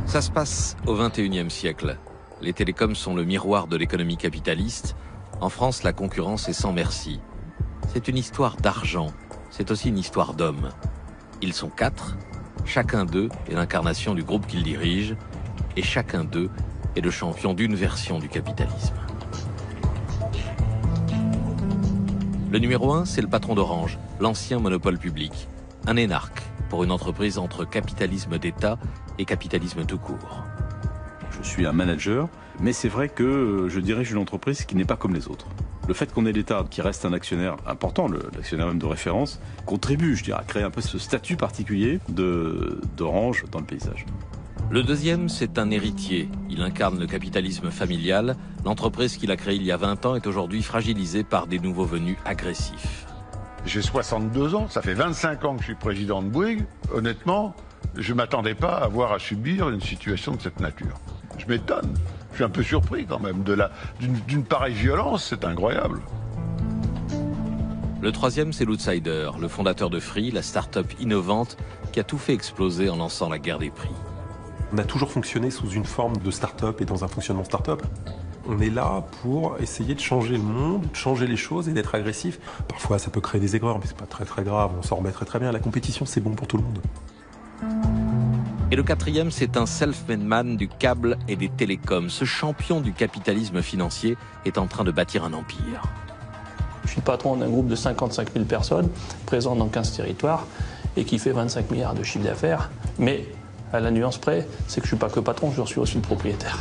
Ça se passe au XXIe siècle. Les télécoms sont le miroir de l'économie capitaliste. En France, la concurrence est sans merci. C'est une histoire d'argent. C'est aussi une histoire d'hommes. Ils sont 4. Chacun d'eux est l'incarnation du groupe qu'ils dirigent. Et chacun d'eux est le champion d'une version du capitalisme. Le numéro 1, c'est le patron d'Orange, l'ancien monopole public. Un énarque pour une entreprise entre capitalisme d'État et capitalisme tout court. Je suis un manager, mais c'est vrai que je dirige une entreprise qui n'est pas comme les autres. Le fait qu'on ait l'État qui reste un actionnaire important, l'actionnaire même de référence, contribue, je dirais, à créer un peu ce statut particulier d'Orange dans le paysage. Le deuxième, c'est un héritier. Il incarne le capitalisme familial. L'entreprise qu'il a créée il y a 20 ans est aujourd'hui fragilisée par des nouveaux venus agressifs. J'ai 62 ans, ça fait 25 ans que je suis président de Bouygues. Honnêtement, je ne m'attendais pas à avoir à subir une situation de cette nature. Je m'étonne, je suis un peu surpris quand même d'une pareille violence, c'est incroyable. Le troisième, c'est l'outsider, le fondateur de Free, la start-up innovante qui a tout fait exploser en lançant la guerre des prix. On a toujours fonctionné sous une forme de start-up et dans un fonctionnement start-up. On est là pour essayer de changer le monde, de changer les choses et d'être agressif. Parfois, ça peut créer des aigreurs, mais c'est pas très grave. On s'en remet très bien. La compétition, c'est bon pour tout le monde. Et le quatrième, c'est un self-made man du câble et des télécoms. Ce champion du capitalisme financier est en train de bâtir un empire. Je suis patron d'un groupe de 55 000 personnes, présent dans 15 territoires et qui fait 25 milliards de chiffre d'affaires. Mais à la nuance près, c'est que je ne suis pas que patron, je suis aussi le propriétaire.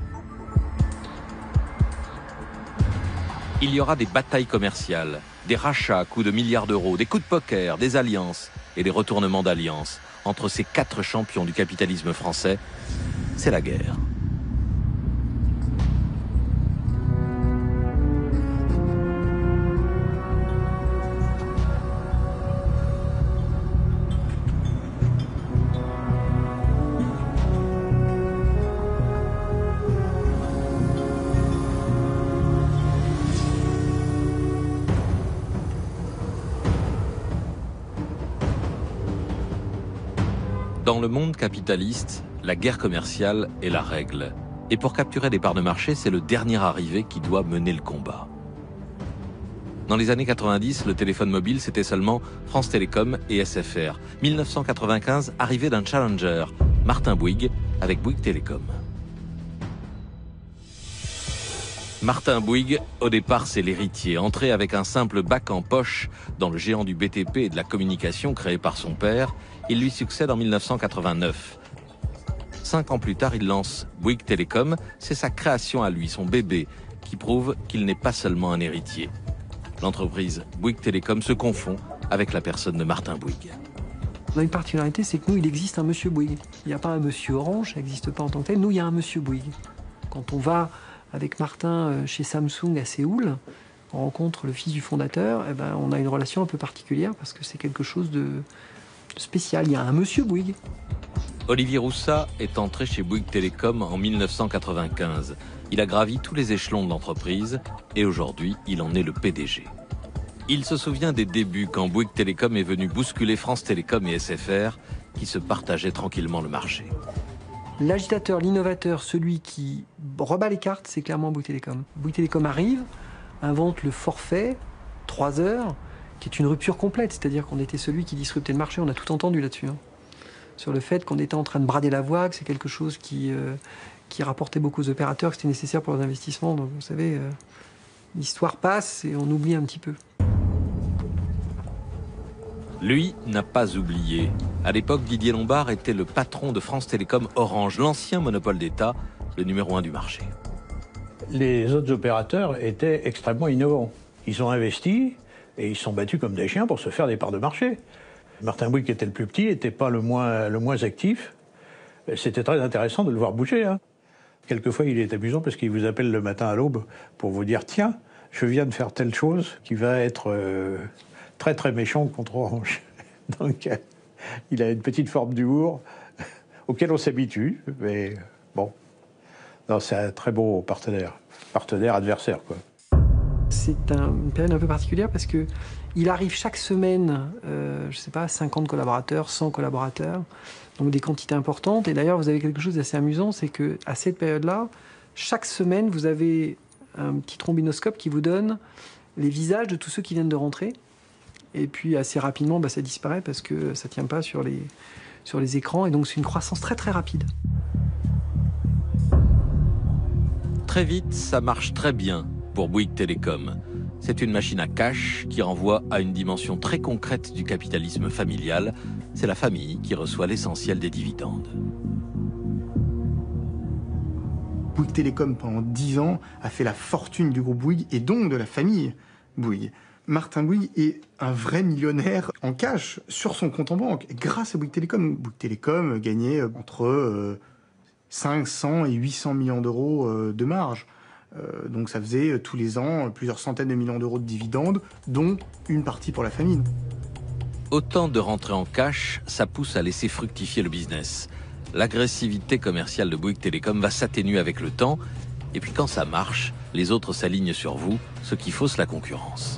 Il y aura des batailles commerciales, des rachats à coups de milliards d'euros, des coups de poker, des alliances et des retournements d'alliances. Entre ces 4 champions du capitalisme français, c'est la guerre. Dans le monde capitaliste, la guerre commerciale est la règle. Et pour capturer des parts de marché, c'est le dernier arrivé qui doit mener le combat. Dans les années 90, le téléphone mobile, c'était seulement France Télécom et SFR. 1995, arrivée d'un challenger, Martin Bouygues, avec Bouygues Télécom. Martin Bouygues, au départ, c'est l'héritier. Entré avec un simple bac en poche dans le géant du BTP et de la communication créé par son père, il lui succède en 1989. 5 ans plus tard, il lance Bouygues Télécom. C'est sa création à lui, son bébé, qui prouve qu'il n'est pas seulement un héritier. L'entreprise Bouygues Télécom se confond avec la personne de Martin Bouygues. On a une particularité, c'est que nous, il existe un monsieur Bouygues. Il n'y a pas un monsieur Orange, ça n'existe pas en tant que tel. Nous, il y a un monsieur Bouygues. Quand on va avec Martin chez Samsung à Séoul, on rencontre le fils du fondateur, eh ben, on a une relation un peu particulière parce que c'est quelque chose de spécial. Il y a un monsieur Bouygues. Olivier Roussat est entré chez Bouygues Télécom en 1995. Il a gravi tous les échelons de l'entreprise et aujourd'hui, il en est le PDG. Il se souvient des débuts quand Bouygues Télécom est venu bousculer France Télécom et SFR qui se partageaient tranquillement le marché. L'agitateur, l'innovateur, celui qui rebat les cartes, c'est clairement Bouygues Télécom. Bouygues Télécom arrive, invente le forfait, 3 heures, qui est une rupture complète. C'est-à-dire qu'on était celui qui disruptait le marché. On a tout entendu là-dessus. Sur le fait qu'on était en train de brader la voie, que c'est quelque chose qui rapportait beaucoup aux opérateurs, que c'était nécessaire pour leurs investissements. Donc vous savez, l'histoire passe et on oublie un petit peu. Lui n'a pas oublié. À l'époque, Didier Lombard était le patron de France Télécom Orange, l'ancien monopole d'État, le numéro 1 du marché. Les autres opérateurs étaient extrêmement innovants. Ils ont investi et ils sont battus comme des chiens pour se faire des parts de marché. Martin Bouygues, qui était le plus petit, n'était pas le moins actif. C'était très intéressant de le voir bouger. Quelquefois, il est amusant parce qu'il vous appelle le matin à l'aube pour vous dire « Tiens, je viens de faire telle chose qui va être très très méchant contre Orange. » Donc, il a une petite forme d'humour auquel on s'habitue. Mais bon, c'est un très beau partenaire adversaire, quoi. C'est une période un peu particulière parce que il arrive chaque semaine, je sais pas, 50 collaborateurs, 100 collaborateurs, donc des quantités importantes. Et d'ailleurs, vous avez quelque chose d'assez amusant, c'est que à cette période-là, chaque semaine, vous avez un petit trombinoscope qui vous donne les visages de tous ceux qui viennent de rentrer. Et puis assez rapidement, ça disparaît parce que ça tient pas sur les écrans. Et donc c'est une croissance très très rapide. Très vite, ça marche très bien pour Bouygues Télécom. C'est une machine à cash qui renvoie à une dimension très concrète du capitalisme familial. C'est la famille qui reçoit l'essentiel des dividendes. Bouygues Télécom, pendant 10 ans, a fait la fortune du groupe Bouygues et donc de la famille Bouygues. Martin Bouygues est un vrai millionnaire en cash sur son compte en banque grâce à Bouygues Télécom. Bouygues Télécom gagnait entre 500 et 800 millions d'euros de marge. Donc ça faisait tous les ans plusieurs centaines de millions d'euros de dividendes, dont une partie pour la famille. Autant de rentrées en cash, ça pousse à laisser fructifier le business. L'agressivité commerciale de Bouygues Télécom va s'atténuer avec le temps. Et puis quand ça marche, les autres s'alignent sur vous, ce qui fausse la concurrence.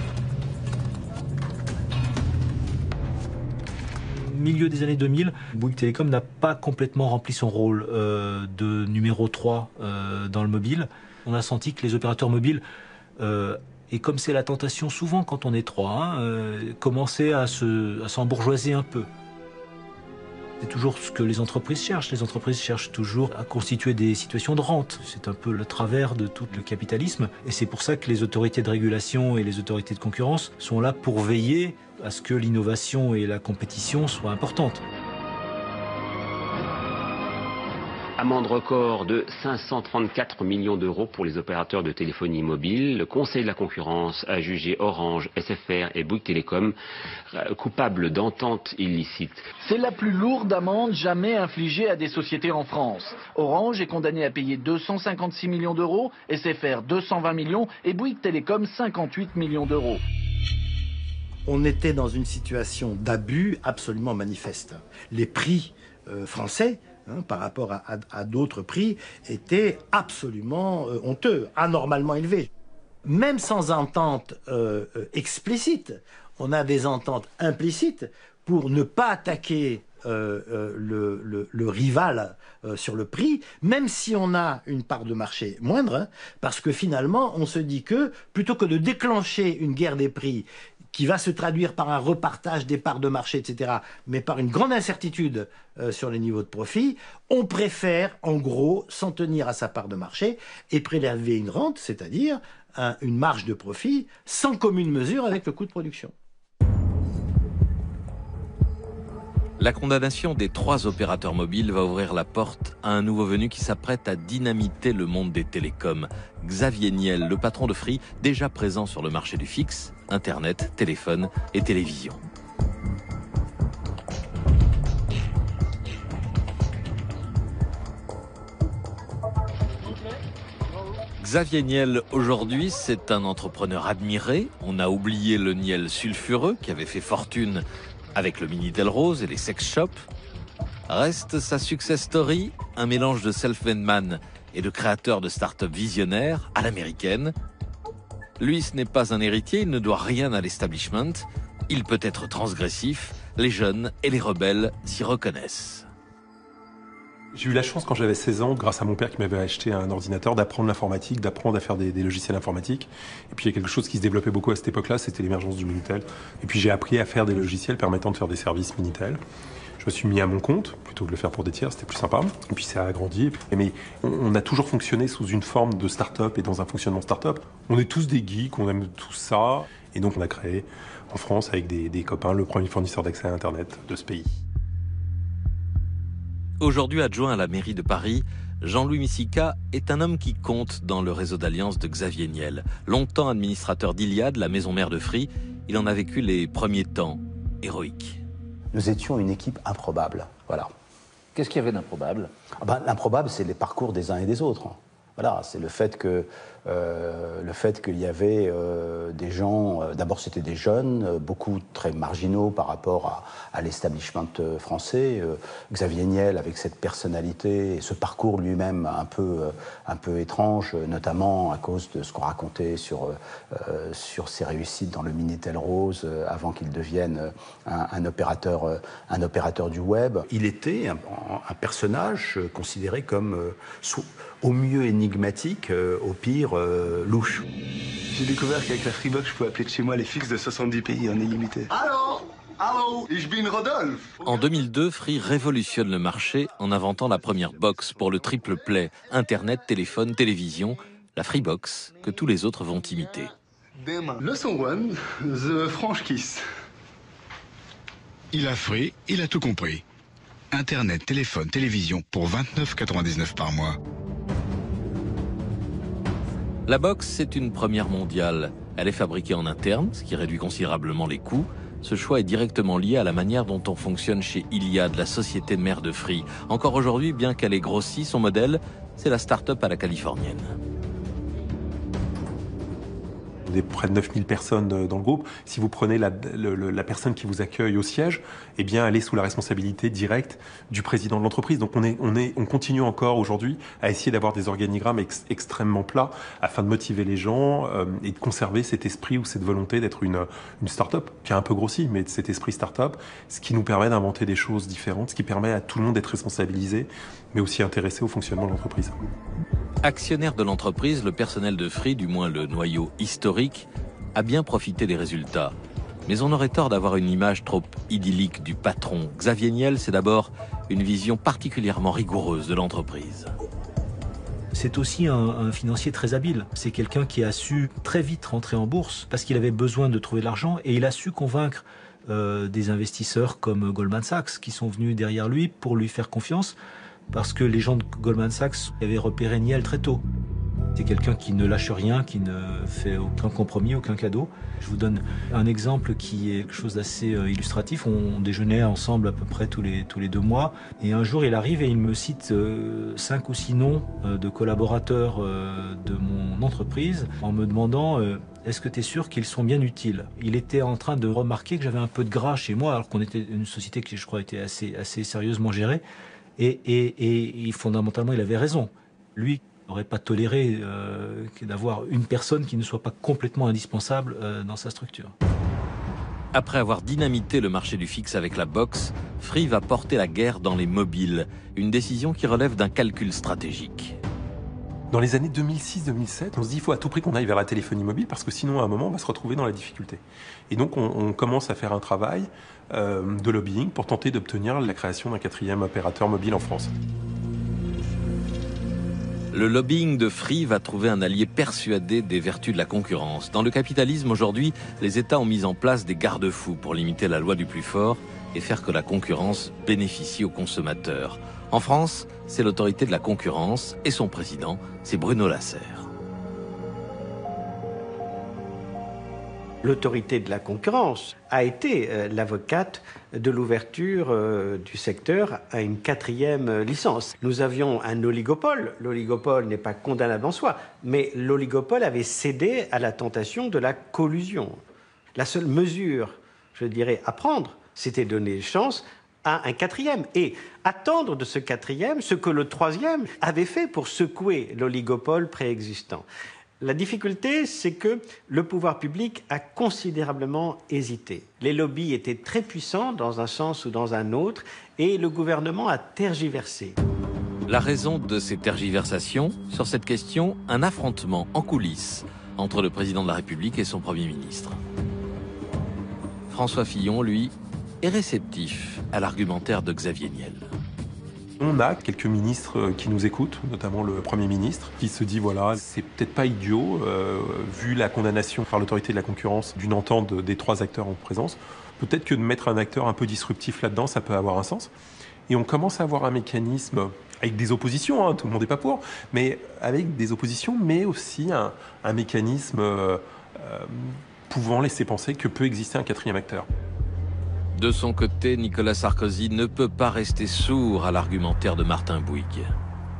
Milieu des années 2000, Bouygues Télécom n'a pas complètement rempli son rôle de numéro 3 dans le mobile. On a senti que les opérateurs mobiles, et comme c'est la tentation souvent quand on est 3, commençaient à s'embourgeoiser un peu. C'est toujours ce que les entreprises cherchent. Les entreprises cherchent toujours à constituer des situations de rente. C'est un peu le travers de tout le capitalisme. Et c'est pour ça que les autorités de régulation et les autorités de concurrence sont là pour veiller à ce que l'innovation et la compétition soient importantes. Amende record de 534 millions d'euros pour les opérateurs de téléphonie mobile. Le Conseil de la concurrence a jugé Orange, SFR et Bouygues Télécom coupables d'entente illicite. C'est la plus lourde amende jamais infligée à des sociétés en France. Orange est condamné à payer 256 millions d'euros, SFR 220 millions et Bouygues Télécom 58 millions d'euros. On était dans une situation d'abus absolument manifeste. Les prix français, par rapport à d'autres prix, étaient absolument honteux, anormalement élevés. Même sans entente explicite, on a des ententes implicites pour ne pas attaquer le rival sur le prix, même si on a une part de marché moindre, parce que finalement, on se dit que, plutôt que de déclencher une guerre des prix qui va se traduire par un repartage des parts de marché, etc., mais par une grande incertitude sur les niveaux de profit, on préfère, en gros, s'en tenir à sa part de marché et prélever une rente, c'est-à-dire une marge de profit, sans commune mesure avec le coût de production. La condamnation des 3 opérateurs mobiles va ouvrir la porte à un nouveau venu qui s'apprête à dynamiter le monde des télécoms. Xavier Niel, le patron de Free, déjà présent sur le marché du fixe, Internet, téléphone et télévision. Xavier Niel, aujourd'hui, c'est un entrepreneur admiré. On a oublié le Niel sulfureux qui avait fait fortune avec le Mini Delrose et les sex shops. Reste sa success story, un mélange de self-made man et de créateur de start-up visionnaires à l'américaine. Lui, ce n'est pas un héritier, il ne doit rien à l'establishment. Il peut être transgressif, les jeunes et les rebelles s'y reconnaissent. J'ai eu la chance quand j'avais 16 ans, grâce à mon père qui m'avait acheté un ordinateur, d'apprendre l'informatique, d'apprendre à faire des logiciels informatiques. Et puis il y a quelque chose qui se développait beaucoup à cette époque-là, c'était l'émergence du Minitel. Et puis j'ai appris à faire des logiciels permettant de faire des services Minitel. Je me suis mis à mon compte, plutôt que de le faire pour des tiers, c'était plus sympa. Et puis ça a grandi. Mais on a toujours fonctionné sous une forme de start-up et dans un fonctionnement start-up. On est tous des geeks, on aime tout ça. Et donc on a créé en France, avec des copains, le premier fournisseur d'accès à Internet de ce pays. Aujourd'hui adjoint à la mairie de Paris, Jean-Louis Missica est un homme qui compte dans le réseau d'alliance de Xavier Niel. Longtemps administrateur d'Iliade, la maison mère de Free, il en a vécu les premiers temps héroïques. Nous étions une équipe improbable, voilà. Qu'est-ce qu'il y avait d'improbable ? L'improbable, c'est les parcours des uns et des autres. Voilà, c'est le fait que le fait qu'il y avait des gens, d'abord c'était des jeunes, beaucoup très marginaux par rapport à l'establishment français. Xavier Niel avec cette personnalité et ce parcours lui-même un peu étrange, notamment à cause de ce qu'on racontait sur ses réussites dans le Minitel Rose avant qu'il devienne un opérateur du web. Il était un personnage considéré comme au mieux énigmatique, au pire louche. J'ai découvert qu'avec la Freebox, je pouvais appeler de chez moi les fixes de 70 pays en illimité. Allô, ich bin Rodolphe. En 2002, Free révolutionne le marché en inventant la première box pour le triple play, Internet, téléphone, télévision, la Freebox, que tous les autres vont imiter. Leçon 1, The French Kiss. Il a Free, il a tout compris. Internet, téléphone, télévision pour 29,99 par mois. La box, c'est une première mondiale. Elle est fabriquée en interne, ce qui réduit considérablement les coûts. Ce choix est directement lié à la manière dont on fonctionne chez Iliad, la société mère de Free. Encore aujourd'hui, bien qu'elle ait grossi, son modèle, c'est la start-up à la californienne. On est près de 9000 personnes dans le groupe. Si vous prenez la personne qui vous accueille au siège, eh bien, elle est sous la responsabilité directe du président de l'entreprise. Donc, on continue encore aujourd'hui à essayer d'avoir des organigrammes extrêmement plats afin de motiver les gens et de conserver cet esprit ou cette volonté d'être une start-up qui a un peu grossi, mais cet esprit start-up, ce qui nous permet d'inventer des choses différentes, ce qui permet à tout le monde d'être responsabilisé, mais aussi intéressé au fonctionnement de l'entreprise. Actionnaire de l'entreprise, le personnel de Free, du moins le noyau historique, a bien profité des résultats. Mais on aurait tort d'avoir une image trop idyllique du patron. Xavier Niel, c'est d'abord une vision particulièrement rigoureuse de l'entreprise. C'est aussi un financier très habile. C'est quelqu'un qui a su très vite rentrer en bourse parce qu'il avait besoin de trouver de l'argent et il a su convaincre des investisseurs comme Goldman Sachs qui sont venus derrière lui pour lui faire confiance. Parce que les gens de Goldman Sachs avaient repéré Niel très tôt. C'est quelqu'un qui ne lâche rien, qui ne fait aucun compromis, aucun cadeau. Je vous donne un exemple qui est quelque chose d'assez illustratif. On déjeunait ensemble à peu près tous les 2 mois. Et un jour, il arrive et il me cite 5 ou 6 noms de collaborateurs de mon entreprise en me demandant est-ce que tu es sûr qu'ils sont bien utiles? Il était en train de remarquer que j'avais un peu de gras chez moi, alors qu'on était une société qui, je crois, était assez sérieusement gérée. Et fondamentalement, il avait raison. Lui n'aurait pas toléré d'avoir une personne qui ne soit pas complètement indispensable dans sa structure. Après avoir dynamité le marché du fixe avec la box, Free va porter la guerre dans les mobiles, une décision qui relève d'un calcul stratégique. Dans les années 2006-2007, on se dit qu'il faut à tout prix qu'on aille vers la téléphonie mobile parce que sinon, à un moment, on va se retrouver dans la difficulté. Et donc, on commence à faire un travail de lobbying pour tenter d'obtenir la création d'un 4e opérateur mobile en France. Le lobbying de Free va trouver un allié persuadé des vertus de la concurrence. Dans le capitalisme, aujourd'hui, les États ont mis en place des garde-fous pour limiter la loi du plus fort et faire que la concurrence bénéficie aux consommateurs. En France, c'est l'autorité de la concurrence et son président, c'est Bruno Lasserre. L'autorité de la concurrence a été l'avocate de l'ouverture du secteur à une 4e licence. Nous avions un oligopole. L'oligopole n'est pas condamnable en soi, mais l'oligopole avait cédé à la tentation de la collusion. La seule mesure, je dirais, à prendre, c'était donner chance à un 4e et attendre de ce 4e ce que le 3e avait fait pour secouer l'oligopole préexistant. La difficulté, c'est que le pouvoir public a considérablement hésité. Les lobbies étaient très puissants dans un sens ou dans un autre et le gouvernement a tergiversé. La raison de ces tergiversations, sur cette question, un affrontement en coulisses entre le président de la République et son Premier ministre. François Fillon, lui, est réceptif à l'argumentaire de Xavier Niel. On a quelques ministres qui nous écoutent, notamment le Premier ministre, qui se dit voilà, c'est peut-être pas idiot, vu la condamnation par l'autorité de la concurrence d'une entente des 3 acteurs en présence, peut-être que de mettre un acteur un peu disruptif là-dedans, ça peut avoir un sens. Et on commence à avoir un mécanisme avec des oppositions, hein, tout le monde n'est pas pour, mais avec des oppositions, mais aussi un mécanisme pouvant laisser penser que peut exister un 4e acteur. De son côté, Nicolas Sarkozy ne peut pas rester sourd à l'argumentaire de Martin Bouygues.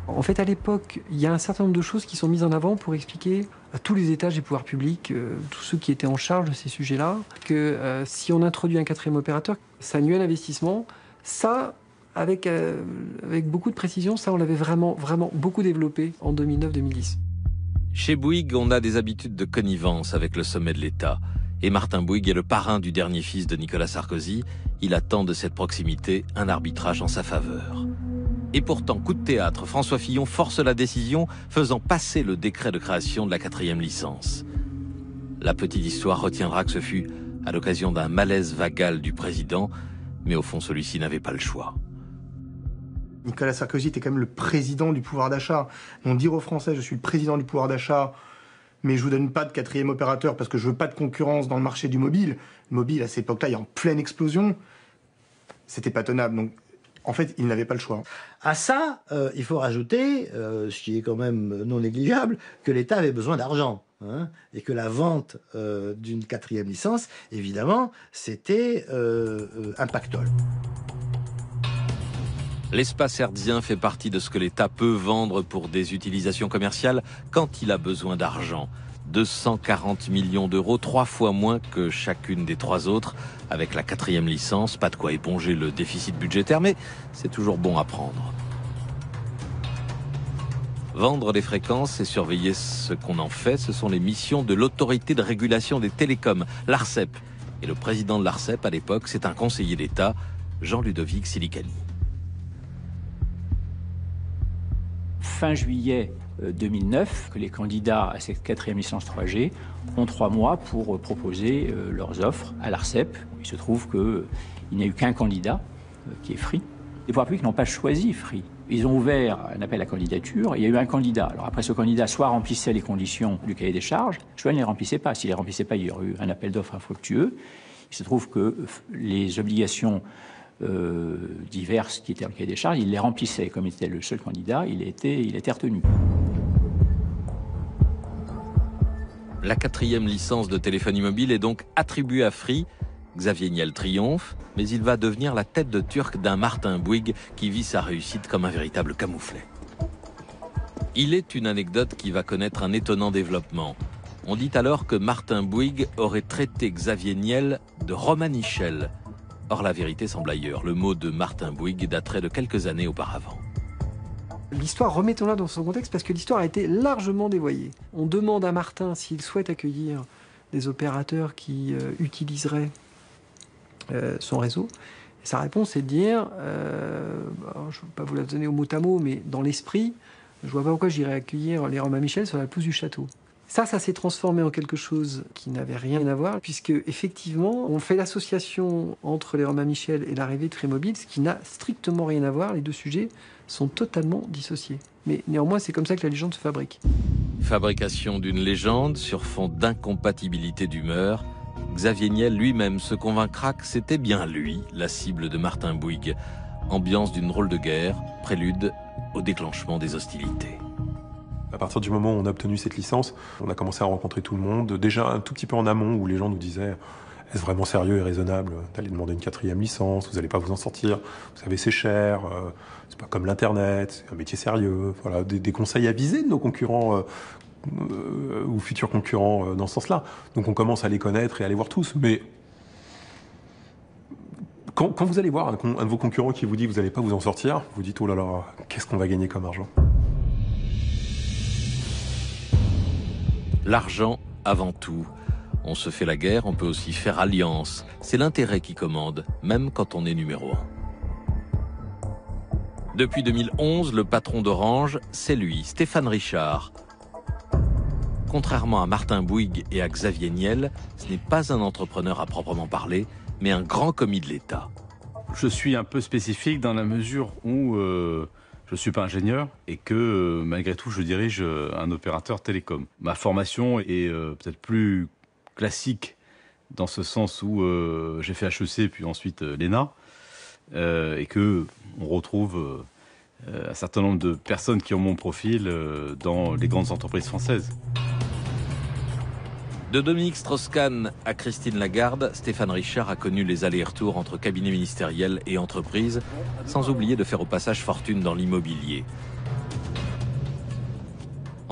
En fait, à l'époque, il y a un certain nombre de choses qui sont mises en avant pour expliquer à tous les étages des pouvoirs publics, tous ceux qui étaient en charge de ces sujets-là, que si on introduit un quatrième opérateur, ça nuit à l'investissement. Ça, avec beaucoup de précision, ça, on l'avait vraiment beaucoup développé en 2009-2010. Chez Bouygues, on a des habitudes de connivence avec le sommet de l'État. Et Martin Bouygues est le parrain du dernier fils de Nicolas Sarkozy. Il attend de cette proximité un arbitrage en sa faveur. Et pourtant, coup de théâtre, François Fillon force la décision, faisant passer le décret de création de la 4e licence. La petite histoire retiendra que ce fut à l'occasion d'un malaise vagal du président, mais au fond, celui-ci n'avait pas le choix. Nicolas Sarkozy était quand même le président du pouvoir d'achat. Donc dire aux Français, je suis le président du pouvoir d'achat, mais je vous donne pas de 4e opérateur parce que je veux pas de concurrence dans le marché du mobile. Le mobile, à cette époque-là, il est en pleine explosion. C'était pas tenable. Donc, en fait, il n'avait pas le choix. À ça, il faut rajouter, ce qui est quand même non négligeable, que l'État avait besoin d'argent. Hein, et que la vente d'une 4e licence, évidemment, c'était un pactole. L'espace hertzien fait partie de ce que l'État peut vendre pour des utilisations commerciales quand il a besoin d'argent. 240 millions d'euros, 3 fois moins que chacune des 3 autres. Avec la 4e licence, pas de quoi éponger le déficit budgétaire, mais c'est toujours bon à prendre. Vendre les fréquences et surveiller ce qu'on en fait, ce sont les missions de l'autorité de régulation des télécoms, l'ARCEP. Et le président de l'ARCEP, à l'époque, c'est un conseiller d'État, Jean-Ludovic Silicani. Fin juillet 2009, que les candidats à cette 4e licence 3G ont 3 mois pour proposer leurs offres à l'ARCEP. Il se trouve qu'il n'y a eu qu'un candidat, qui est Free. Les pouvoirs publics n'ont pas choisi Free. Ils ont ouvert un appel à candidature et il y a eu un candidat. Alors après, ce candidat soit remplissait les conditions du cahier des charges, soit il ne les remplissait pas. S'il ne les remplissait pas, il y aurait eu un appel d'offres infructueux. Il se trouve que les obligations diverses qui étaient dans le cahier des charges, il les remplissait. Comme il était le seul candidat, il était retenu. La 4e licence de téléphonie mobile est donc attribuée à Free. Xavier Niel triomphe, mais il va devenir la tête de turc d'un Martin Bouygues qui vit sa réussite comme un véritable camouflet. Il est une anecdote qui va connaître un étonnant développement. On dit alors que Martin Bouygues aurait traité Xavier Niel de romanichel. Or la vérité semble ailleurs. Le mot de Martin Bouygues daterait de quelques années auparavant. L'histoire, remettons-la dans son contexte, parce que l'histoire a été largement dévoyée. On demande à Martin s'il souhaite accueillir des opérateurs qui utiliseraient son réseau. Et sa réponse est de dire, je ne veux pas vous la donner au mot à mot, mais dans l'esprit, je ne vois pas pourquoi j'irais accueillir les Romains Michel sur la pelouse du château. Ça s'est transformé en quelque chose qui n'avait rien à voir, puisque effectivement, on fait l'association entre les Romains Michel et l'arrivée de Free Mobile, ce qui n'a strictement rien à voir. Les deux sujets sont totalement dissociés. Mais néanmoins, c'est comme ça que la légende se fabrique. Fabrication d'une légende sur fond d'incompatibilité d'humeur. Xavier Niel lui-même se convaincra que c'était bien lui, la cible de Martin Bouygues. Ambiance d'une drôle de guerre, prélude au déclenchement des hostilités. À partir du moment où on a obtenu cette licence, on a commencé à rencontrer tout le monde, déjà un tout petit peu en amont, où les gens nous disaient « Est-ce vraiment sérieux et raisonnable d'aller demander une 4e licence? Vous n'allez pas vous en sortir, vous savez c'est cher, c'est pas comme l'Internet, c'est un métier sérieux. » Voilà, des conseils avisés de nos concurrents ou futurs concurrents dans ce sens-là. Donc on commence à les connaître et à les voir tous. Mais quand vous allez voir un de vos concurrents qui vous dit « Vous n'allez pas vous en sortir », vous dites « Oh là là, qu'est-ce qu'on va gagner comme argent ?» L'argent avant tout. On se fait la guerre, on peut aussi faire alliance. C'est l'intérêt qui commande, même quand on est numéro 1. Depuis 2011, le patron d'Orange, c'est lui, Stéphane Richard. Contrairement à Martin Bouygues et à Xavier Niel, ce n'est pas un entrepreneur à proprement parler, mais un grand commis de l'État. Je suis un peu spécifique dans la mesure où je ne suis pas ingénieur et que malgré tout je dirige un opérateur télécom. Ma formation est peut-être plus classique dans ce sens où j'ai fait HEC puis ensuite l'ENA et que on retrouve un certain nombre de personnes qui ont mon profil dans les grandes entreprises françaises. De Dominique Strauss-Kahn à Christine Lagarde, Stéphane Richard a connu les allers-retours entre cabinets ministériels et entreprises, sans oublier de faire au passage fortune dans l'immobilier.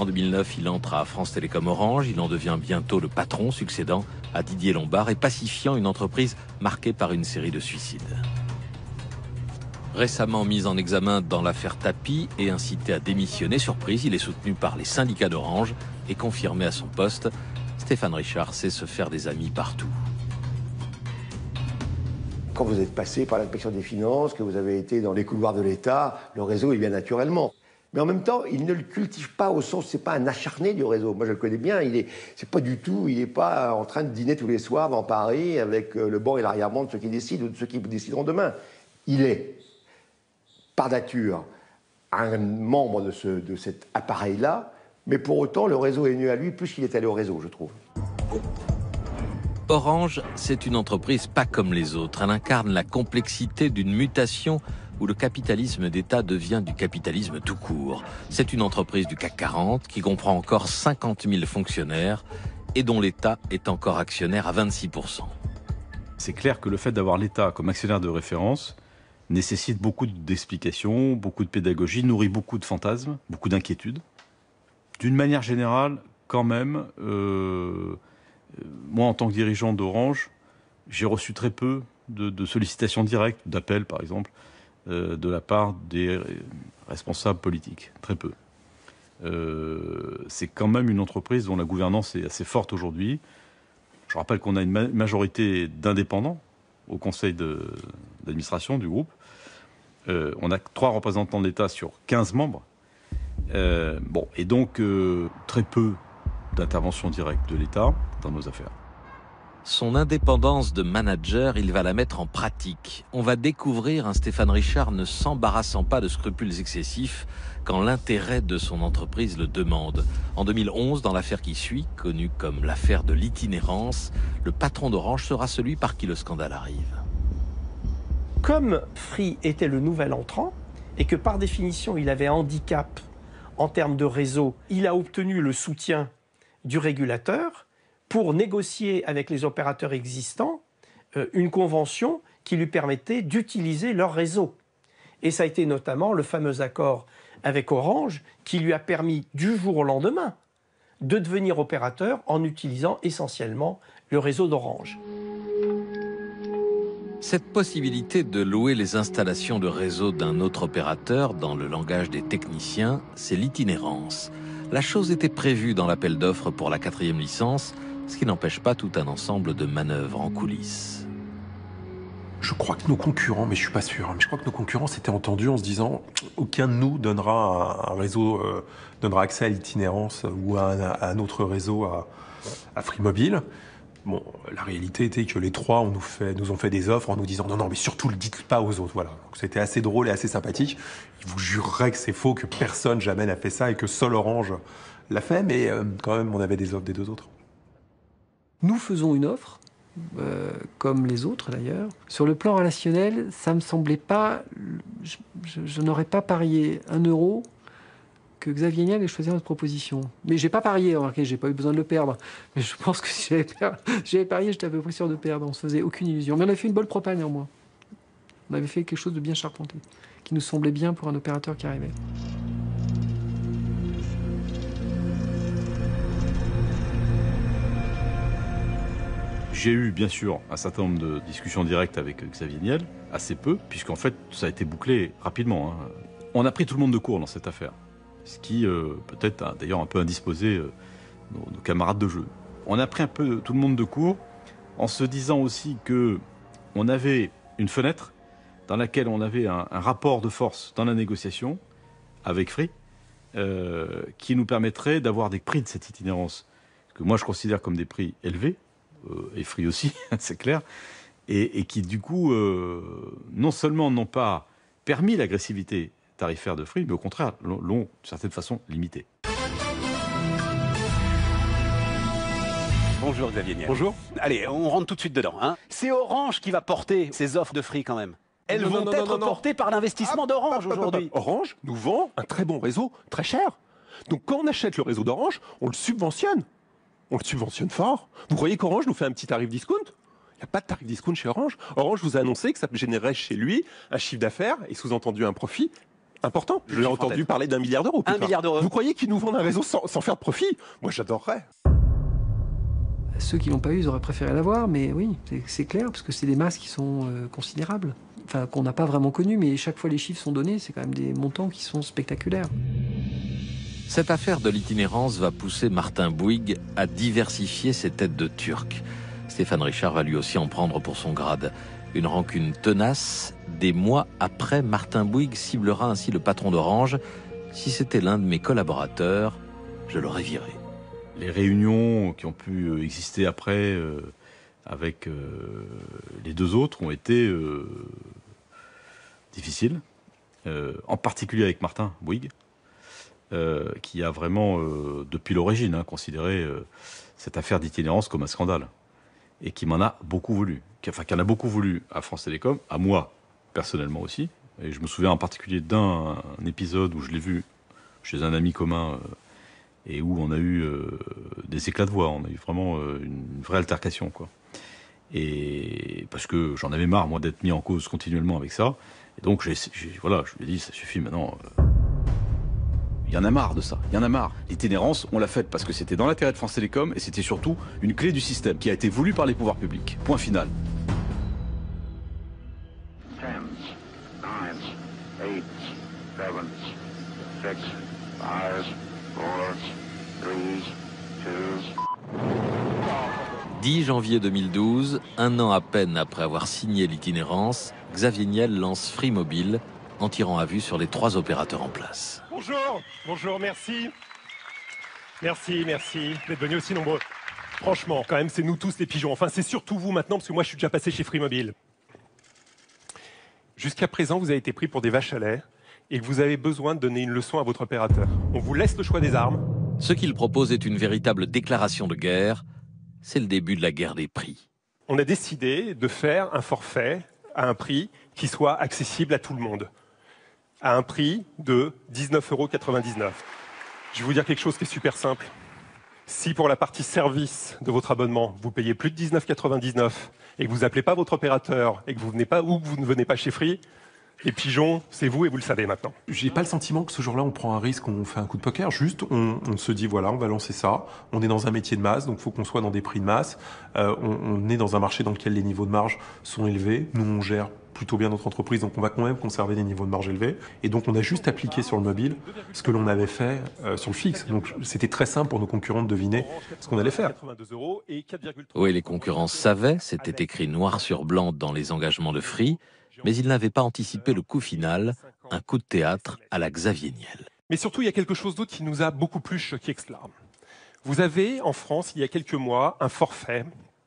En 2009, il entre à France Télécom Orange. Il en devient bientôt le patron, succédant à Didier Lombard et pacifiant une entreprise marquée par une série de suicides. Récemment mis en examen dans l'affaire Tapie et incité à démissionner, surprise, il est soutenu par les syndicats d'Orange et confirmé à son poste. Stéphane Richard sait se faire des amis partout. Quand vous êtes passé par l'inspection des finances, que vous avez été dans les couloirs de l'État, le réseau, il vient naturellement. Mais en même temps, il ne le cultive pas au sens, c'est pas un acharné du réseau. Moi, je le connais bien, il n'est pas en train de dîner tous les soirs dans Paris avec le banc et l'arrière-ban de ceux qui décident ou de ceux qui décideront demain. Il est, par nature, un membre de cet appareil-là, mais pour autant, le réseau est venu à lui plus qu'il est allé au réseau, je trouve. Orange, c'est une entreprise pas comme les autres. Elle incarne la complexité d'une mutation où le capitalisme d'État devient du capitalisme tout court. C'est une entreprise du CAC 40 qui comprend encore 50 000 fonctionnaires et dont l'État est encore actionnaire à 26%. C'est clair que le fait d'avoir l'État comme actionnaire de référence nécessite beaucoup d'explications, beaucoup de pédagogie, nourrit beaucoup de fantasmes, beaucoup d'inquiétudes. D'une manière générale, quand même, moi en tant que dirigeant d'Orange, j'ai reçu très peu de sollicitations directes, d'appels par exemple, de la part des responsables politiques. Très peu. C'est quand même une entreprise dont la gouvernance est assez forte aujourd'hui. Je rappelle qu'on a une majorité d'indépendants au conseil d'administration du groupe. On a 3 représentants de l'État sur 15 membres. Et donc très peu d'intervention directe de l'État dans nos affaires. Son indépendance de manager, il va la mettre en pratique. On va découvrir un Stéphane Richard ne s'embarrassant pas de scrupules excessifs quand l'intérêt de son entreprise le demande. En 2011, dans l'affaire qui suit, connue comme l'affaire de l'itinérance, le patron d'Orange sera celui par qui le scandale arrive. Comme Free était le nouvel entrant et que par définition il avait un handicap en termes de réseau, il a obtenu le soutien du régulateur pour négocier avec les opérateurs existants une convention qui lui permettait d'utiliser leur réseau. Et ça a été notamment le fameux accord avec Orange qui lui a permis du jour au lendemain de devenir opérateur en utilisant essentiellement le réseau d'Orange. Cette possibilité de louer les installations de réseau d'un autre opérateur, dans le langage des techniciens, c'est l'itinérance. La chose était prévue dans l'appel d'offres pour la 4e licence, ce qui n'empêche pas tout un ensemble de manœuvres en coulisses. Je crois que nos concurrents, mais je suis pas sûr, mais je crois que nos concurrents s'étaient entendus en se disant aucun de nous donnera un réseau, donnera accès à l'itinérance ou à un autre réseau à Free Mobile. Bon, la réalité était que les 3 nous ont fait des offres en nous disant non, mais surtout le dites pas aux autres. Voilà. Donc, c'était assez drôle et assez sympathique. Ils vous jureraient que c'est faux, que personne jamais n'a fait ça et que seul Orange l'a fait, mais quand même, on avait des offres des 2 autres. Nous faisons une offre, comme les autres d'ailleurs. Sur le plan relationnel, ça me semblait pas... Je n'aurais pas parié 1 euro que Xavier Niel ait choisi notre proposition. Mais j'ai pas parié, remarquez, j'ai pas eu besoin de le perdre. Mais je pense que si j'avais parié, j'étais à peu près sûr de perdre. On se faisait aucune illusion. Mais on avait fait une bonne propale néanmoins. On avait fait quelque chose de bien charpenté, qui nous semblait bien pour un opérateur qui arrivait. J'ai eu, bien sûr, un certain nombre de discussions directes avec Xavier Niel, assez peu, puisqu'en fait, ça a été bouclé rapidement. On a pris tout le monde de court dans cette affaire, ce qui, peut-être, a d'ailleurs un peu indisposé nos camarades de jeu. On a pris un peu tout le monde de court, en se disant aussi qu'on avait une fenêtre dans laquelle on avait un rapport de force dans la négociation avec Free, qui nous permettrait d'avoir des prix de cette itinérance, que moi je considère comme des prix élevés, et Free aussi, c'est clair, et qui du coup, non seulement n'ont pas permis l'agressivité tarifaire de Free, mais au contraire, l'ont d'une certaine façon limitée. Bonjour Xavier Niel. Bonjour. Allez, on rentre tout de suite dedans. C'est Orange qui va porter ces offres de Free quand même. Elles vont être portées par l'investissement d'Orange aujourd'hui. Orange nous vend un très bon réseau, très cher. Donc quand on achète le réseau d'Orange, on le subventionne. On le subventionne fort. Vous croyez qu'Orange nous fait un petit tarif discount ? Il n'y a pas de tarif discount chez Orange. Orange vous a annoncé que ça générerait chez lui un chiffre d'affaires et sous-entendu un profit Important. Je l'ai entendu parler d'1 milliard d'euros. 1 milliard d'euros. Vous croyez qu'ils nous vendent un réseau sans faire de profit? Moi, j'adorerais. Ceux qui l'ont pas eu, ils auraient préféré l'avoir, mais oui, c'est clair, parce que c'est des masses qui sont considérables. Enfin, qu'on n'a pas vraiment connues, mais chaque fois les chiffres sont donnés, c'est quand même des montants qui sont spectaculaires. Cette affaire de l'itinérance va pousser Martin Bouygues à diversifier ses têtes de Turcs. Stéphane Richard va lui aussi en prendre pour son grade. Une rancune tenace. Des mois après, Martin Bouygues ciblera ainsi le patron d'Orange. Si c'était l'un de mes collaborateurs, je l'aurais viré. Les réunions qui ont pu exister après avec les deux autres ont été difficiles, en particulier avec Martin Bouygues, qui a vraiment, depuis l'origine, considéré cette affaire d'itinérance comme un scandale, et qui m'en a beaucoup voulu, qui en a beaucoup voulu à France Télécom, à moi personnellement aussi, et je me souviens en particulier d'un épisode où je l'ai vu chez un ami commun, et où on a eu des éclats de voix, on a eu vraiment une vraie altercation, quoi. Et parce que j'en avais marre, moi, d'être mis en cause continuellement avec ça. Et donc, voilà, je lui ai dit, ça suffit maintenant. Il y en a marre de ça, il y en a marre. L'itinérance, on l'a faite parce que c'était dans l'intérêt de France Télécom et c'était surtout une clé du système qui a été voulue par les pouvoirs publics. Point final. 10, 9, 8, 7, 6, 5, 4, 3, 2... 10 janvier 2012, un an à peine après avoir signé l'itinérance, Xavier Niel lance Free Mobile en tirant à vue sur les 3 opérateurs en place. Bonjour, merci. Merci d'être venus aussi nombreux. Franchement, quand même, c'est nous tous les pigeons. Enfin, c'est surtout vous maintenant, parce que moi, je suis déjà passé chez Free Mobile. Jusqu'à présent, vous avez été pris pour des vaches à lait et que vous avez besoin de donner une leçon à votre opérateur. On vous laisse le choix des armes. Ce qu'il propose est une véritable déclaration de guerre. C'est le début de la guerre des prix. On a décidé de faire un forfait à un prix qui soit accessible à tout le monde. À un prix de 19,99 €. Je vais vous dire quelque chose qui est super simple. Si pour la partie service de votre abonnement, vous payez plus de 19,99 € et que vous appelez pas votre opérateur et que vous venez pas ou que vous ne venez pas chez Free, les pigeons, c'est vous et vous le savez maintenant. J'ai pas le sentiment que ce jour-là, on prend un risque, on fait un coup de poker. Juste, on se dit, voilà, on va lancer ça. On est dans un métier de masse, donc il faut qu'on soit dans des prix de masse. On est dans un marché dans lequel les niveaux de marge sont élevés. Nous, on gère plutôt bien notre entreprise, donc on va quand même conserver des niveaux de marge élevés. Et donc, on a juste appliqué sur le mobile ce que l'on avait fait sur le fixe. Donc, c'était très simple pour nos concurrents de deviner ce qu'on allait faire. Oui, les concurrents savaient, c'était écrit noir sur blanc dans les engagements de Free, mais ils n'avaient pas anticipé le coup final, un coup de théâtre à la Xavier Niel. Mais surtout, il y a quelque chose d'autre qui nous a beaucoup plus choqué que cela. Vous avez, en France, il y a quelques mois, un forfait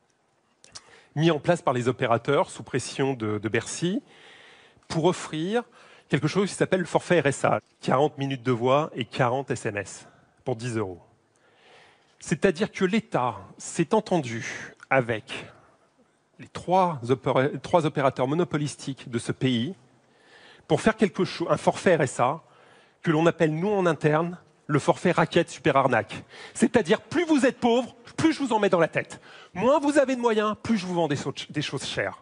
mis en place par les opérateurs sous pression de Bercy pour offrir quelque chose qui s'appelle le forfait RSA. 40 minutes de voix et 40 SMS pour 10 €. C'est-à-dire que l'État s'est entendu avec les trois opérateurs monopolistiques de ce pays pour faire quelque chose, un forfait RSA que l'on appelle, nous en interne, le forfait raquette super arnaque. C'est-à-dire, plus vous êtes pauvre, plus je vous en mets dans la tête. Moins vous avez de moyens, plus je vous vends des choses chères.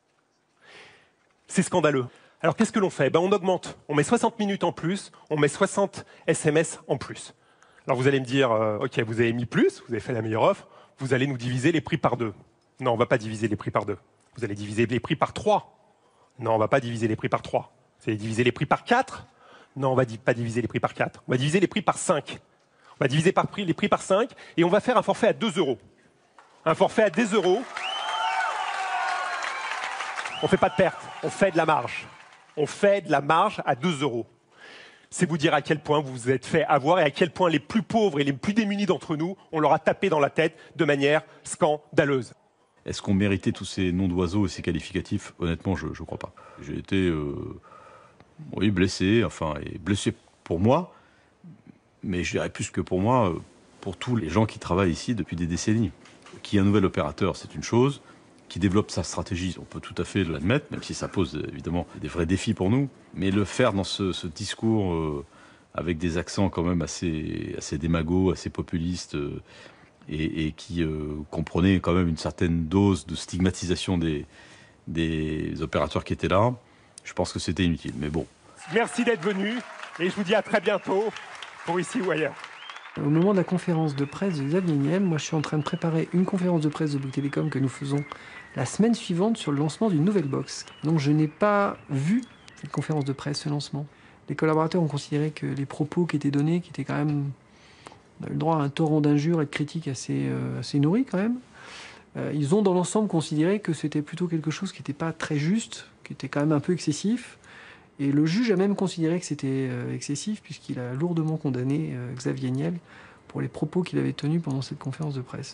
C'est scandaleux. Alors qu'est-ce que l'on fait? On augmente, on met 60 minutes en plus, on met 60 SMS en plus. Alors vous allez me dire, ok, vous avez mis plus, vous avez fait la meilleure offre, vous allez nous diviser les prix par 2. Non, on ne va pas diviser les prix par 2. Vous allez diviser les prix par 3. Non, on ne va pas diviser les prix par 3. Vous allez diviser les prix par 4. Non, on ne va pas diviser les prix par 4. On va diviser les prix par 5. On va diviser les prix par 5 et on va faire un forfait à 2 €. Un forfait à 10 €. On ne fait pas de perte, on fait de la marge. On fait de la marge à 2 €. C'est vous dire à quel point vous vous êtes fait avoir et à quel point les plus pauvres et les plus démunis d'entre nous, on leur a tapé dans la tête de manière scandaleuse. Est-ce qu'on méritait tous ces noms d'oiseaux et ces qualificatifs? Honnêtement, je ne crois pas. J'ai été blessé, et blessé pour moi, mais je dirais plus que pour moi, pour tous les gens qui travaillent ici depuis des décennies. Qu'il y ait un nouvel opérateur, c'est une chose. Qui développe sa stratégie, on peut tout à fait l'admettre, même si ça pose évidemment des vrais défis pour nous. Mais le faire dans ce discours avec des accents quand même assez démagos, assez populistes, et qui comprenaient quand même une certaine dose de stigmatisation des opérateurs qui étaient là, je pense que c'était inutile. Mais bon, Merci d'être venu et je vous dis à très bientôt pour ici ou ailleurs. Au moment de la conférence de presse de Xavier Niel, moi je suis en train de préparer une conférence de presse de Bouygues Telecom que nous faisons la semaine suivante sur le lancement d'une nouvelle box. Donc je n'ai pas vu cette conférence de presse, ce lancement. Les collaborateurs ont considéré que les propos qui étaient donnés, qui étaient quand même... On a eu le droit à un torrent d'injures et de critiques assez nourri quand même. Ils ont dans l'ensemble considéré que c'était plutôt quelque chose qui n'était pas très juste, qui était quand même un peu excessif. Et le juge a même considéré que c'était excessif puisqu'il a lourdement condamné Xavier Niel pour les propos qu'il avait tenus pendant cette conférence de presse.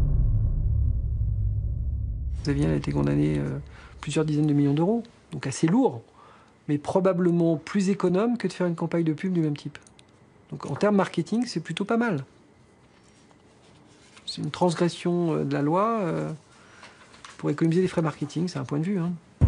Xavier Niel a été condamné plusieurs dizaines de millions d'euros, donc assez lourd, mais probablement plus économe que de faire une campagne de pub du même type. Donc en termes marketing, c'est plutôt pas mal. C'est une transgression de la loi pour économiser des frais marketing, c'est un point de vue.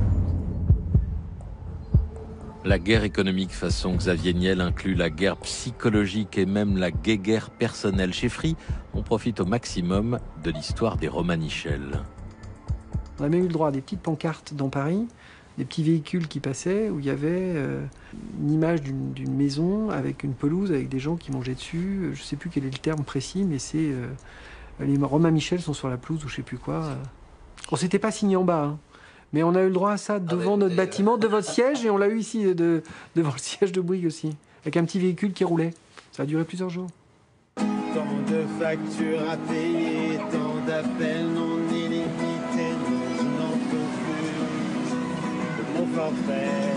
La guerre économique façon Xavier Niel inclut la guerre psychologique et même la guéguerre personnelle. Chez Free, on profite au maximum de l'histoire des Romanichels. On a même eu le droit à des petites pancartes dans Paris, des petits véhicules qui passaient où il y avait une image d'une maison avec une pelouse, avec des gens qui mangeaient dessus. Je ne sais plus quel est le terme précis, mais c'est les Romanichels sont sur la pelouse ou je ne sais plus quoi. On ne s'était pas signé en bas, mais on a eu le droit à ça devant notre bâtiment, devant votre siège, et on l'a eu ici devant le siège de Bouygues aussi, avec un petit véhicule qui roulait. Ça a duré plusieurs jours. Tant de factures à payer, tant d'appels non illimités, je n'en peux plus de mon forfait.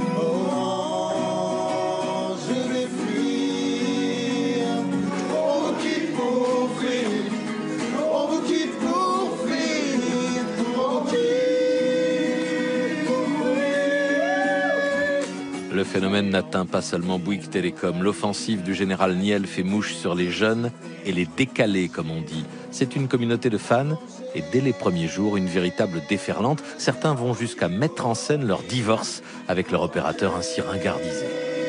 Orange, je vais fuir. On vous quitte pour fuir. On vous quitte pour fuir. On vous quitte pour fuir. Le phénomène n'atteint pas seulement Bouygues Telecom. L'offensive du général Niel fait mouche sur les jeunes et les décalés, comme on dit. C'est une communauté de fans et dès les premiers jours, une véritable déferlante. Certains vont jusqu'à mettre en scène leur divorce avec leur opérateur ainsi ringardisé.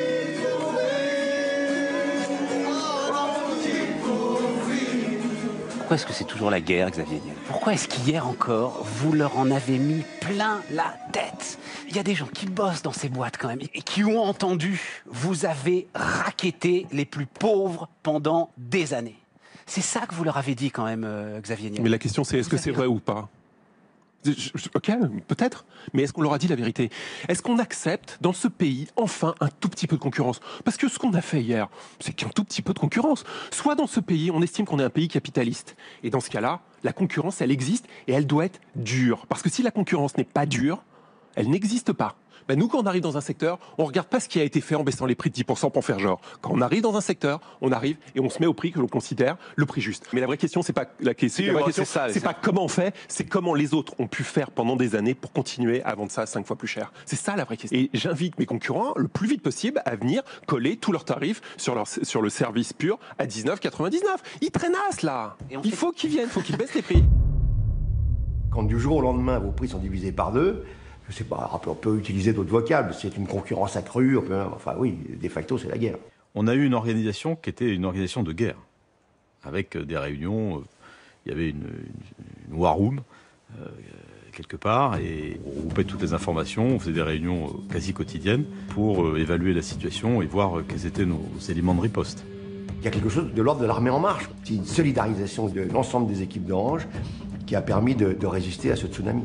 Pourquoi est-ce que c'est toujours la guerre, Xavier Niel? Pourquoi est-ce qu'hier encore, vous leur en avez mis plein la tête? Il y a des gens qui bossent dans ces boîtes quand même et qui ont entendu. Vous avez racketté les plus pauvres pendant des années. C'est ça que vous leur avez dit quand même, Xavier Niel. Mais la question c'est, est-ce que c'est vrai ou pas? Ok, peut-être, mais est-ce qu'on leur a dit la vérité? Est-ce qu'on accepte dans ce pays enfin un tout petit peu de concurrence? Parce que ce qu'on a fait hier, c'est qu'un tout petit peu de concurrence. Soit dans ce pays, on estime qu'on est un pays capitaliste, et dans ce cas-là, la concurrence, elle existe et elle doit être dure. Parce que si la concurrence n'est pas dure, elle n'existe pas. Ben nous, quand on arrive dans un secteur, on ne regarde pas ce qui a été fait en baissant les prix de 10% pour faire genre. Quand on arrive dans un secteur, on arrive et on se met au prix que l'on considère le prix juste. Mais la vraie question, c'est pas la question. La vraie question, c'est pas comment on fait, c'est comment les autres ont pu faire pendant des années pour continuer à vendre ça 5 fois plus cher. C'est ça la vraie question. Et j'invite mes concurrents le plus vite possible à venir coller tous leurs tarifs sur le service pur à 19,99. Ils traînassent là. Il faut qu'ils viennent, il faut qu'ils baissent les prix. Quand du jour au lendemain, vos prix sont divisés par 2, je sais pas, on peut utiliser d'autres vocables, c'est une concurrence accrue, enfin oui, de facto c'est la guerre. On a eu une organisation qui était une organisation de guerre, avec des réunions, il y avait une war room, quelque part, et on groupait toutes les informations, on faisait des réunions quasi quotidiennes pour évaluer la situation et voir quels étaient nos éléments de riposte. Il y a quelque chose de l'ordre de l'armée en marche, c'est une solidarisation de l'ensemble des équipes d'Orange qui a permis de résister à ce tsunami.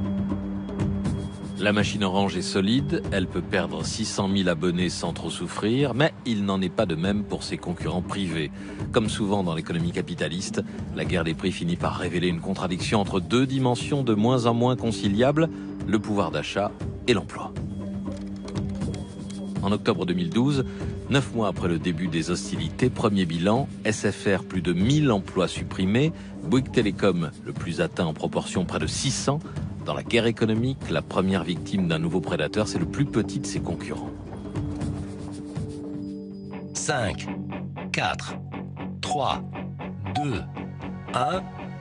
La machine Orange est solide, elle peut perdre 600 000 abonnés sans trop souffrir, mais il n'en est pas de même pour ses concurrents privés. Comme souvent dans l'économie capitaliste, la guerre des prix finit par révéler une contradiction entre deux dimensions de moins en moins conciliables, le pouvoir d'achat et l'emploi. En octobre 2012, 9 mois après le début des hostilités, premier bilan, SFR plus de 1000 emplois supprimés, Bouygues Telecom le plus atteint en proportion près de 600. Dans la guerre économique, la première victime d'un nouveau prédateur, c'est le plus petit de ses concurrents. 5, 4, 3, 2, 1...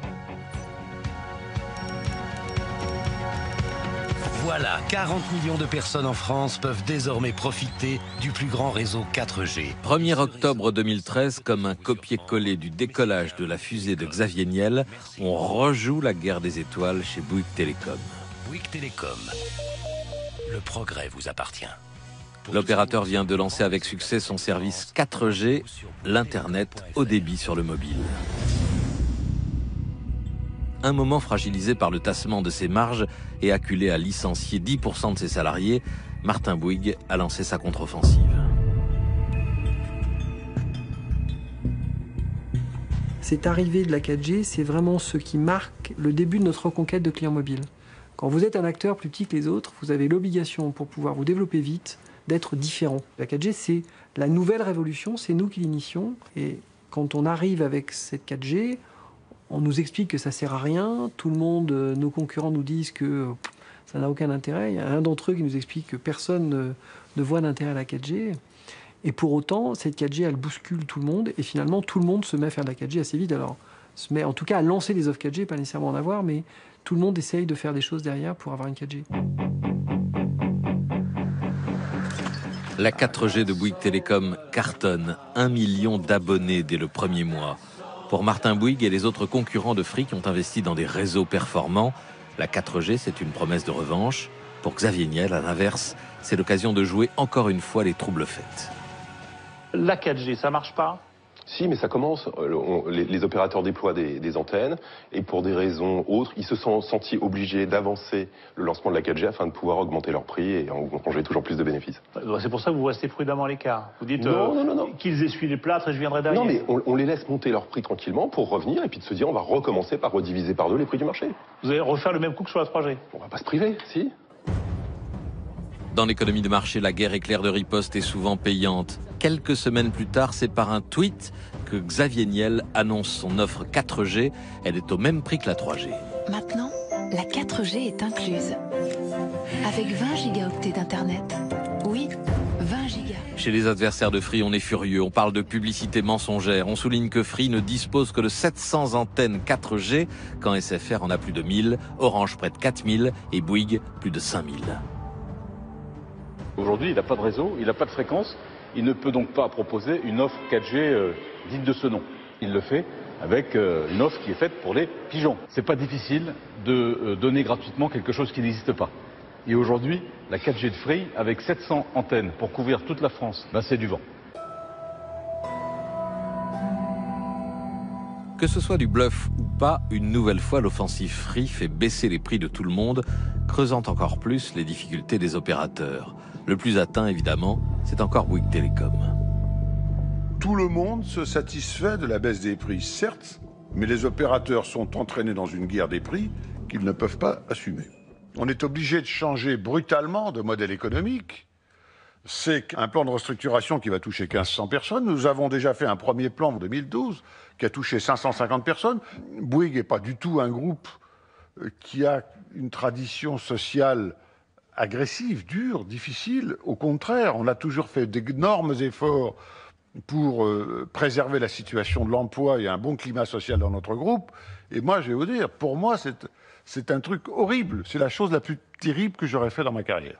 Voilà, 40 millions de personnes en France peuvent désormais profiter du plus grand réseau 4G. 1er octobre 2013, comme un copier-coller du décollage de la fusée de Xavier Niel, on rejoue la guerre des étoiles chez Bouygues Telecom. Bouygues Telecom. Le progrès vous appartient. L'opérateur vient de lancer avec succès son service 4G, l'Internet haut débit sur le mobile. Un moment fragilisé par le tassement de ses marges et acculé à licencier 10% de ses salariés, Martin Bouygues a lancé sa contre-offensive. Cette arrivée de la 4G, c'est vraiment ce qui marque le début de notre reconquête de clients mobiles. Quand vous êtes un acteur plus petit que les autres, vous avez l'obligation, pour pouvoir vous développer vite, d'être différent. La 4G, c'est la nouvelle révolution, c'est nous qui l'initions. Et quand on arrive avec cette 4G, on nous explique que ça ne sert à rien. Tout le monde, nos concurrents nous disent que ça n'a aucun intérêt. Il y a un d'entre eux qui nous explique que personne ne voit d'intérêt à la 4G. Et pour autant, cette 4G, elle bouscule tout le monde. Et finalement, tout le monde se met à faire de la 4G assez vite. Alors, se met en tout cas à lancer des offres 4G, pas nécessairement en avoir, mais tout le monde essaye de faire des choses derrière pour avoir une 4G. La 4G de Bouygues Télécom cartonne. 1 million d'abonnés dès le premier mois. Pour Martin Bouygues et les autres concurrents de Free qui ont investi dans des réseaux performants, la 4G, c'est une promesse de revanche. Pour Xavier Niel, à l'inverse, c'est l'occasion de jouer encore une fois les troubles faits. La 4G, ça marche pas ? Si, mais ça commence. Les opérateurs déploient des antennes et pour des raisons autres, ils se sont sentis obligés d'avancer le lancement de la 4G afin de pouvoir augmenter leur prix et engranger toujours plus de bénéfices. C'est pour ça que vous restez prudemment à l'écart. Vous dites non. Qu'ils essuient les plâtres et je viendrai derrière. Non, mais on les laisse monter leur prix tranquillement pour revenir et puis de se dire on va recommencer par rediviser par 2 les prix du marché. Vous allez refaire le même coup que sur la 3G. On va pas se priver, si. Dans l'économie de marché, la guerre éclair de riposte est souvent payante. Quelques semaines plus tard, c'est par un tweet que Xavier Niel annonce son offre 4G. Elle est au même prix que la 3G. Maintenant, la 4G est incluse. Avec 20 gigaoctets d'Internet. Oui, 20 gigas. Chez les adversaires de Free, on est furieux. On parle de publicité mensongère. On souligne que Free ne dispose que de 700 antennes 4G, quand SFR en a plus de 1000, Orange près de 4000 et Bouygues plus de 5000. Aujourd'hui, il n'a pas de réseau, il n'a pas de fréquence. Il ne peut donc pas proposer une offre 4G digne de ce nom. Il le fait avec une offre qui est faite pour les pigeons. C'est pas difficile de donner gratuitement quelque chose qui n'existe pas. Et aujourd'hui, la 4G de Free, avec 700 antennes pour couvrir toute la France, c'est du vent. Que ce soit du bluff ou pas, une nouvelle fois, l'offensive Free fait baisser les prix de tout le monde, creusant encore plus les difficultés des opérateurs. Le plus atteint, évidemment, c'est encore Bouygues Télécom. Tout le monde se satisfait de la baisse des prix, certes, mais les opérateurs sont entraînés dans une guerre des prix qu'ils ne peuvent pas assumer. On est obligé de changer brutalement de modèle économique. C'est un plan de restructuration qui va toucher 1500 personnes. Nous avons déjà fait un premier plan en 2012 qui a touché 550 personnes. Bouygues n'est pas du tout un groupe qui a une tradition sociale agressive, dure, difficile. Au contraire, on a toujours fait d'énormes efforts pour préserver la situation de l'emploi et un bon climat social dans notre groupe. Et moi, je vais vous dire, pour moi, c'est un truc horrible. C'est la chose la plus terrible que j'aurais fait dans ma carrière.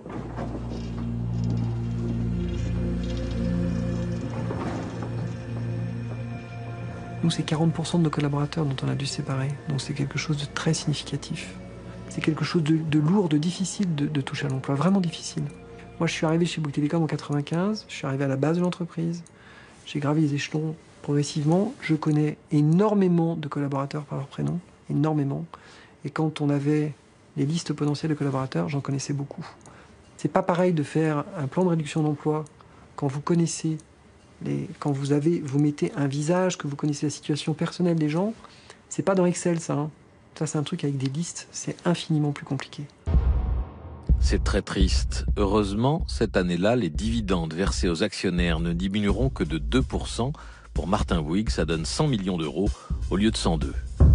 Nous, c'est 40% de nos collaborateurs dont on a dû se séparer. Donc c'est quelque chose de très significatif. C'est quelque chose de lourd, de difficile de toucher à l'emploi, vraiment difficile. Moi, je suis arrivé chez Bouygues Télécom en 95, je suis arrivé à la base de l'entreprise, j'ai gravi les échelons progressivement, je connais énormément de collaborateurs par leur prénom, énormément. Et quand on avait les listes potentielles de collaborateurs, j'en connaissais beaucoup. C'est pas pareil de faire un plan de réduction d'emploi quand vous connaissez, quand vous mettez un visage, que vous connaissez la situation personnelle des gens. C'est pas dans Excel, ça. Hein. Ça, c'est un truc avec des listes, c'est infiniment plus compliqué. C'est très triste. Heureusement, cette année-là, les dividendes versés aux actionnaires ne diminueront que de 2%. Pour Martin Bouygues, ça donne 100 millions d'euros au lieu de 102.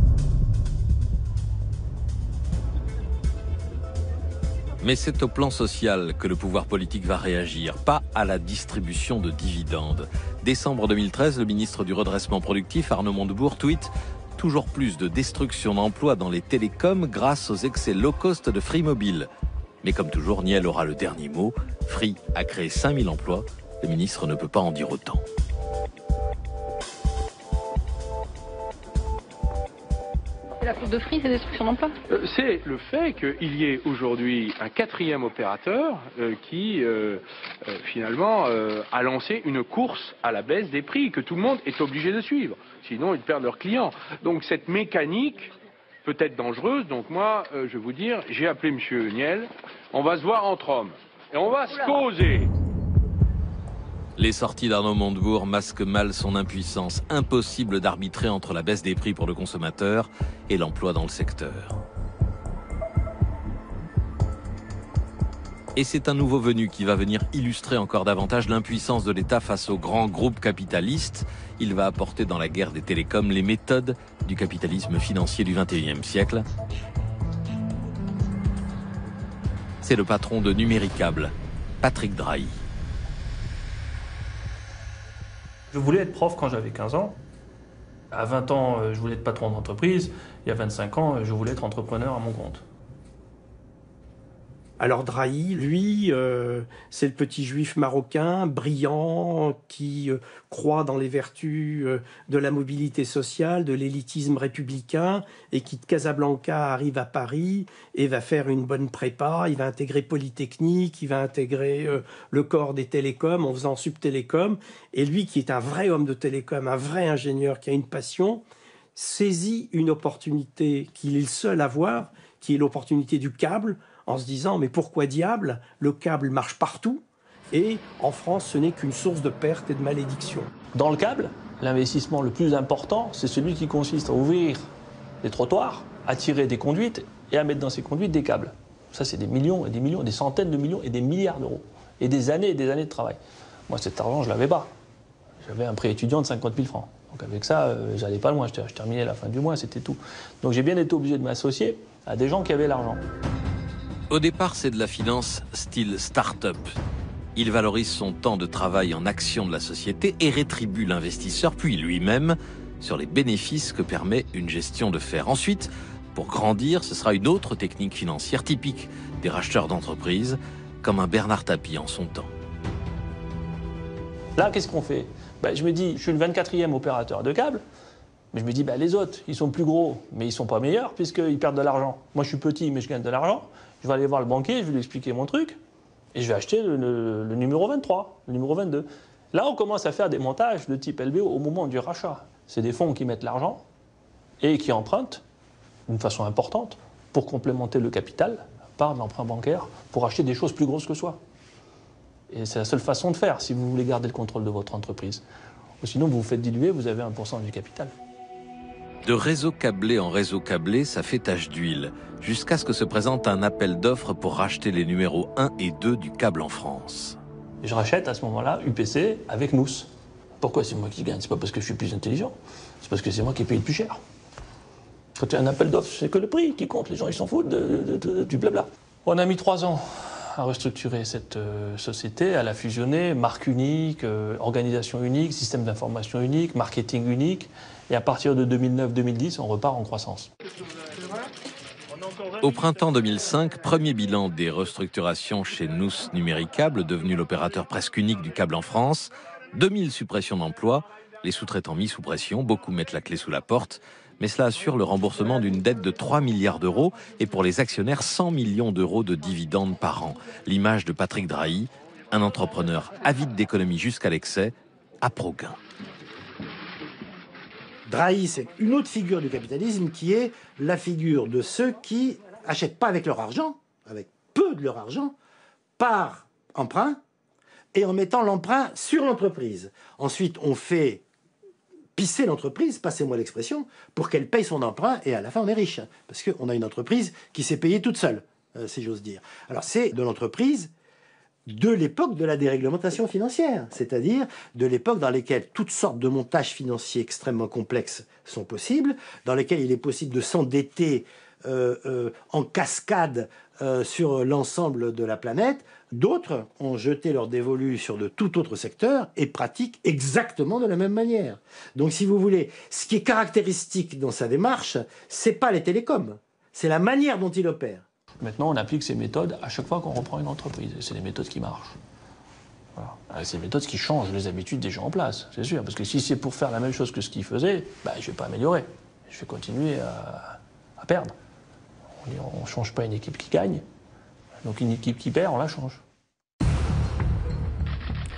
Mais c'est au plan social que le pouvoir politique va réagir, pas à la distribution de dividendes. Décembre 2013, le ministre du Redressement productif, Arnaud Montebourg, tweet « Toujours plus de destruction d'emplois dans les télécoms grâce aux excès low cost de Free Mobile ». Mais comme toujours, Niel aura le dernier mot. Free a créé 5000 emplois. Le ministre ne peut pas en dire autant. C'est la faute de Free, c'est destruction d'emplois. C'est le fait qu'il y ait aujourd'hui un quatrième opérateur qui finalement, à lancer une course à la baisse des prix que tout le monde est obligé de suivre. Sinon, ils perdent leurs clients. Donc cette mécanique peut être dangereuse. Donc moi, je vais vous dire, j'ai appelé M. Niel. On va se voir entre hommes. Et on va se causer. Les sorties d'Arnaud Montebourg masquent mal son impuissance. Impossible d'arbitrer entre la baisse des prix pour le consommateur et l'emploi dans le secteur. Et c'est un nouveau venu qui va venir illustrer encore davantage l'impuissance de l'État face aux grands groupes capitalistes. Il va apporter dans la guerre des télécoms les méthodes du capitalisme financier du XXIe siècle. C'est le patron de Numéricable, Patrick Drahi. Je voulais être prof quand j'avais 15 ans. À 20 ans, je voulais être patron d'entreprise. Il y a 25 ans, je voulais être entrepreneur à mon compte. Alors Drahi, lui, c'est le petit juif marocain, brillant, qui croit dans les vertus de la mobilité sociale, de l'élitisme républicain, et qui de Casablanca arrive à Paris et va faire une bonne prépa, il va intégrer Polytechnique, il va intégrer le corps des télécoms en faisant Subtélécom, et lui qui est un vrai homme de télécom, un vrai ingénieur qui a une passion, saisit une opportunité qu'il est le seul à voir, qui est l'opportunité du câble, en se disant, mais pourquoi diable, le câble marche partout, et en France, ce n'est qu'une source de perte et de malédiction. Dans le câble, l'investissement le plus important, c'est celui qui consiste à ouvrir des trottoirs, à tirer des conduites et à mettre dans ces conduites des câbles. Ça, c'est des millions et des millions, des centaines de millions et des milliards d'euros. Et des années de travail. Moi, cet argent, je ne l'avais pas. J'avais un prêt étudiant de 50 000 francs. Donc avec ça, j'allais pas loin. Je terminais à la fin du mois, c'était tout. Donc j'ai bien été obligé de m'associer à des gens qui avaient l'argent. Au départ, c'est de la finance style start-up. Il valorise son temps de travail en action de la société et rétribue l'investisseur, puis lui-même, sur les bénéfices que permet une gestion de fer. Ensuite, pour grandir, ce sera une autre technique financière typique des racheteurs d'entreprises, comme un Bernard Tapie en son temps. Là, qu'est-ce qu'on fait ? Je me dis, je suis le 24e opérateur de câble, mais je me dis, les autres, ils sont plus gros, mais ils sont pas meilleurs, puisqu'ils perdent de l'argent. Moi, je suis petit, mais je gagne de l'argent. Je vais aller voir le banquier, je vais lui expliquer mon truc, et je vais acheter le numéro 23, le numéro 22. Là, on commence à faire des montages de type LBO au moment du rachat. C'est des fonds qui mettent l'argent et qui empruntent d'une façon importante pour complémenter le capital par de l'emprunt bancaire pour acheter des choses plus grosses que soi. Et c'est la seule façon de faire si vous voulez garder le contrôle de votre entreprise. Ou sinon, vous vous faites diluer, vous avez 1% du capital. De réseau câblé en réseau câblé, ça fait tache d'huile, jusqu'à ce que se présente un appel d'offres pour racheter les numéros 1 et 2 du câble en France. Je rachète à ce moment-là UPC avec Nous. Pourquoi c'est moi qui gagne ? C'est pas parce que je suis plus intelligent, c'est parce que c'est moi qui paye le plus cher. Quand il y a un appel d'offres, c'est que le prix qui compte, les gens ils s'en foutent du blabla. On a mis 3 ans à restructurer cette société, à la fusionner, marque unique, organisation unique, système d'information unique, marketing unique. Et à partir de 2009-2010, on repart en croissance. Au printemps 2005, premier bilan des restructurations chez Nous Numéricable, devenu l'opérateur presque unique du câble en France. 2000 suppressions d'emplois, les sous-traitants mis sous pression, beaucoup mettent la clé sous la porte. Mais cela assure le remboursement d'une dette de 3 milliards d'euros et pour les actionnaires 100 millions d'euros de dividendes par an. L'image de Patrick Drahi, un entrepreneur avide d'économie jusqu'à l'excès, à pro-gain. Drahi, c'est une autre figure du capitalisme qui est la figure de ceux qui achètent pas avec leur argent, avec peu de leur argent, par emprunt et en mettant l'emprunt sur l'entreprise. Ensuite, on fait pisser l'entreprise, passez-moi l'expression, pour qu'elle paye son emprunt et à la fin on est riche. Parce qu'on a une entreprise qui s'est payée toute seule, si j'ose dire. Alors c'est de l'entreprise de l'époque de la déréglementation financière, c'est-à-dire de l'époque dans laquelle toutes sortes de montages financiers extrêmement complexes sont possibles, dans lesquels il est possible de s'endetter en cascade sur l'ensemble de la planète. D'autres ont jeté leur dévolu sur de tout autre secteur et pratiquent exactement de la même manière. Donc si vous voulez, ce qui est caractéristique dans sa démarche, c'est pas les télécoms, c'est la manière dont il opère. Maintenant, on applique ces méthodes à chaque fois qu'on reprend une entreprise. Et c'est des méthodes qui marchent. Voilà. C'est des méthodes qui changent les habitudes des gens en place, c'est sûr. Parce que si c'est pour faire la même chose que ce qu'ils faisaient, je ne vais pas améliorer. Je vais continuer à perdre. On ne change pas une équipe qui gagne. Donc une équipe qui perd, on la change.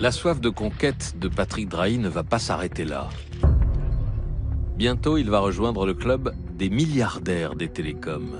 La soif de conquête de Patrick Drahi ne va pas s'arrêter là. Bientôt, il va rejoindre le club des milliardaires des télécoms.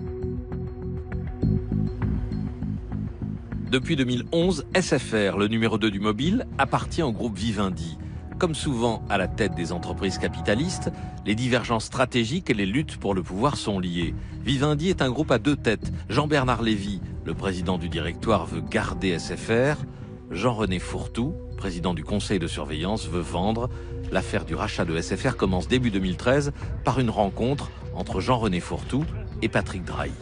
Depuis 2011, SFR, le numéro 2 du mobile, appartient au groupe Vivendi. Comme souvent à la tête des entreprises capitalistes, les divergences stratégiques et les luttes pour le pouvoir sont liées. Vivendi est un groupe à deux têtes. Jean-Bernard Lévy, le président du directoire, veut garder SFR. Jean-René Fourtou, président du conseil de surveillance, veut vendre. L'affaire du rachat de SFR commence début 2013 par une rencontre entre Jean-René Fourtou et Patrick Drahi.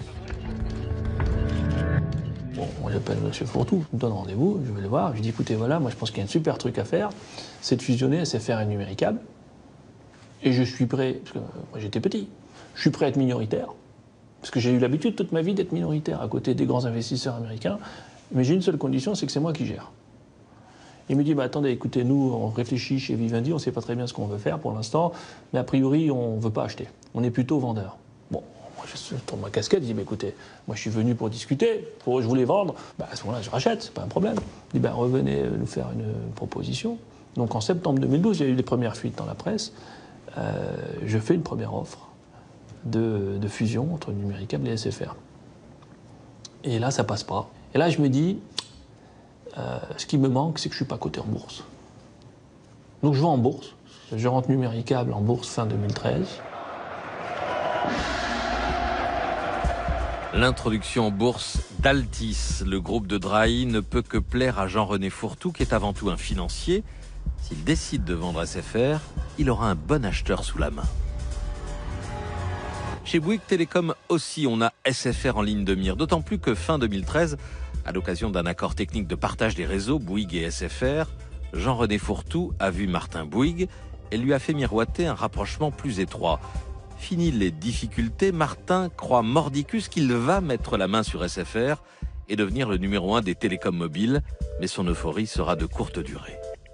Bon, moi j'appelle M. Fourtou, il me donne rendez-vous, je vais le voir, je lui dis écoutez voilà, moi je pense qu'il y a un super truc à faire, c'est de fusionner SFR et Numéricable. Et je suis prêt, parce que moi j'étais petit, je suis prêt à être minoritaire, parce que j'ai eu l'habitude toute ma vie d'être minoritaire à côté des grands investisseurs américains, mais j'ai une seule condition, c'est que c'est moi qui gère. Il me dit bah, attendez, écoutez, nous on réfléchit chez Vivendi, on ne sait pas très bien ce qu'on veut faire pour l'instant, mais a priori on ne veut pas acheter, on est plutôt vendeur. Bon. Moi, je tourne ma casquette, je dis, bah, écoutez, moi je suis venu pour discuter, je voulais vendre, bah, à ce moment-là je rachète, c'est pas un problème. Il dit, bah, revenez nous faire une proposition. Donc en septembre 2012, il y a eu les premières fuites dans la presse, je fais une première offre de fusion entre Numéricable et SFR. Et là, ça passe pas. Et là, je me dis, ce qui me manque, c'est que je suis pas coté en bourse. Donc je vais en bourse, je rentre Numéricable en bourse fin 2013. L'introduction en bourse d'Altis, le groupe de Drahi, ne peut que plaire à Jean-René Fourtou, qui est avant tout un financier. S'il décide de vendre SFR, il aura un bon acheteur sous la main. Chez Bouygues Télécom aussi, on a SFR en ligne de mire, d'autant plus que fin 2013, à l'occasion d'un accord technique de partage des réseaux Bouygues et SFR, Jean-René Fourtou a vu Martin Bouygues et lui a fait miroiter un rapprochement plus étroit. Fini les difficultés, Martin croit mordicus qu'il va mettre la main sur SFR et devenir le numéro 1 des télécoms mobiles, mais son euphorie sera de courte durée.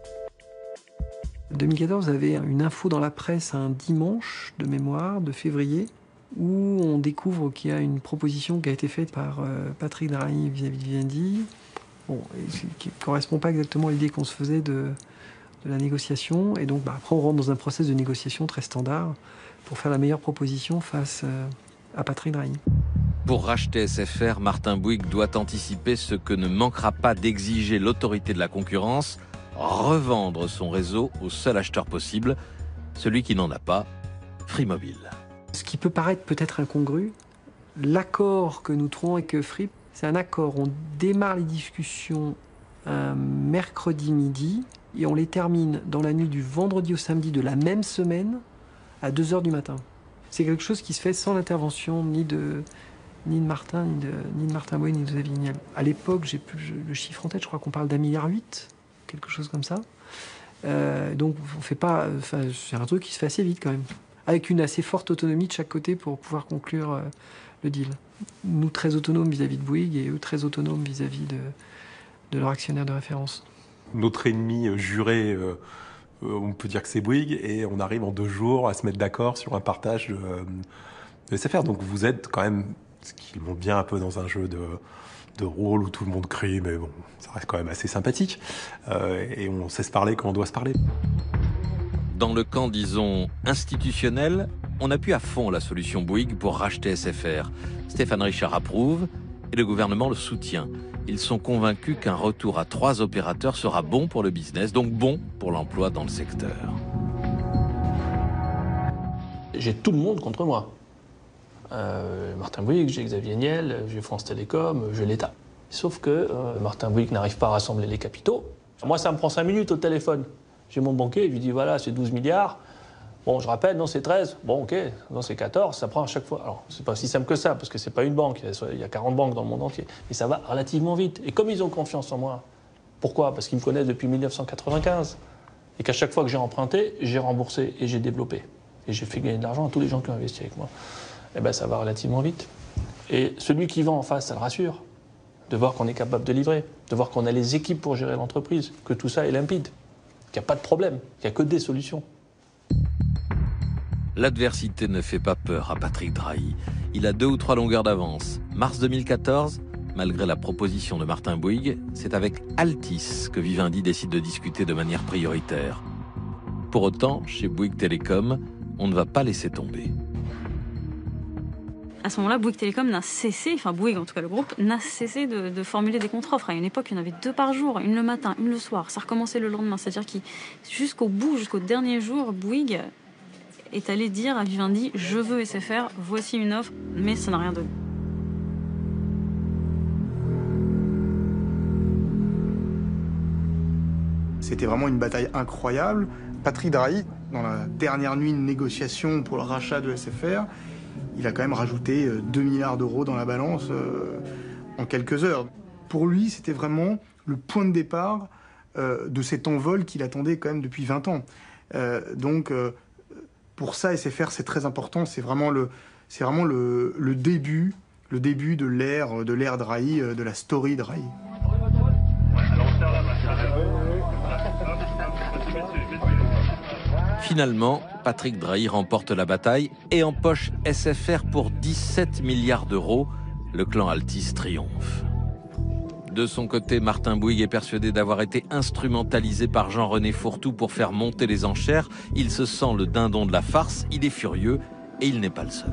2014, vous avez une info dans la presse un dimanche de mémoire, de février, où on découvre qu'il y a une proposition qui a été faite par Patrick Drahi vis-à-vis de Vivendi, bon, qui ne correspond pas exactement à l'idée qu'on se faisait de la négociation. Et donc après, on rentre dans un process de négociation très standard pour faire la meilleure proposition face à Patrick Drahi. Pour racheter SFR, Martin Bouygues doit anticiper ce que ne manquera pas d'exiger l'autorité de la concurrence, revendre son réseau au seul acheteur possible, celui qui n'en a pas, Free Mobile. Ce qui peut paraître peut-être incongru, l'accord que nous trouvons avec Free, c'est un accord. On démarre les discussions un mercredi midi et on les termine dans la nuit du vendredi au samedi de la même semaine à 2h du matin. C'est quelque chose qui se fait sans l'intervention ni de Martin, ni de Martin Bouygues, ni de Xavier Niel. À l'époque, j'ai plus le chiffre en tête, je crois qu'on parle d'1,8 milliard, quelque chose comme ça. Donc on fait pas, c'est un truc qui se fait assez vite quand même, avec une assez forte autonomie de chaque côté pour pouvoir conclure le deal. Nous très autonomes vis-à-vis de Bouygues et eux très autonomes vis-à-vis de leur actionnaire de référence. Notre ennemi juré, on peut dire que c'est Bouygues, et on arrive en 2 jours à se mettre d'accord sur un partage de SFR. Donc vous êtes quand même, ce qui monte bien un peu dans un jeu de rôle où tout le monde crie, mais bon, ça reste quand même assez sympathique. Et on sait se parler quand on doit se parler. Dans le camp, disons, institutionnel, on appuie à fond la solution Bouygues pour racheter SFR. Stéphane Richard approuve et le gouvernement le soutient. Ils sont convaincus qu'un retour à 3 opérateurs sera bon pour le business, donc bon pour l'emploi dans le secteur. J'ai tout le monde contre moi. Martin Bouygues, j'ai Xavier Niel, j'ai France Télécom, j'ai l'État. Sauf que Martin Bouygues n'arrive pas à rassembler les capitaux. Moi, ça me prend 5 minutes au téléphone. J'ai mon banquier, je lui dis voilà, c'est 12 milliards. Bon, je rappelle, non, c'est 13. Bon, ok, non, c'est 14. Ça prend à chaque fois. Alors, c'est pas si simple que ça, parce que c'est pas une banque. Il y a 40 banques dans le monde entier. Mais ça va relativement vite. Et comme ils ont confiance en moi, pourquoi? Parce qu'ils me connaissent depuis 1995. Et qu'à chaque fois que j'ai emprunté, j'ai remboursé et j'ai développé. Et j'ai fait gagner de l'argent à tous les gens qui ont investi avec moi. Eh bien, ça va relativement vite. Et celui qui vend en face, ça le rassure. De voir qu'on est capable de livrer, de voir qu'on a les équipes pour gérer l'entreprise, que tout ça est limpide, qu'il n'y a pas de problème, qu'il n'y a que des solutions. L'adversité ne fait pas peur à Patrick Drahi. Il a 2 ou 3 longueurs d'avance. Mars 2014, Malgré la proposition de Martin Bouygues, c'est avec Altice que Vivendi décide de discuter de manière prioritaire. Pour autant, chez Bouygues Télécom, on ne va pas laisser tomber. À ce moment-là, Bouygues Télécom n'a cessé, enfin Bouygues en tout cas le groupe, n'a cessé de formuler des contre-offres. À une époque, il y en avait 2 par jour, une le matin, une le soir. Ça recommençait le lendemain. C'est-à-dire que jusqu'au bout, jusqu'au dernier jour, Bouygues est allé dire à Vivendi « Je veux SFR, voici une offre », mais ça n'a rien donné. C'était vraiment une bataille incroyable. Patrick Drahi, dans la dernière nuit de négociation pour le rachat de SFR, il a quand même rajouté 2 milliards d'euros dans la balance en quelques heures. Pour lui, c'était vraiment le point de départ de cet envol qu'il attendait quand même depuis 20 ans. Donc, pour ça, SFR, c'est très important. C'est vraiment le début de l'ère Drahi, de la story Drahi. Finalement, Patrick Drahi remporte la bataille et empoche SFR pour 17 milliards d'euros. Le clan Altice triomphe. De son côté, Martin Bouygues est persuadé d'avoir été instrumentalisé par Jean-René Fourtou pour faire monter les enchères. Il se sent le dindon de la farce, il est furieux et il n'est pas le seul.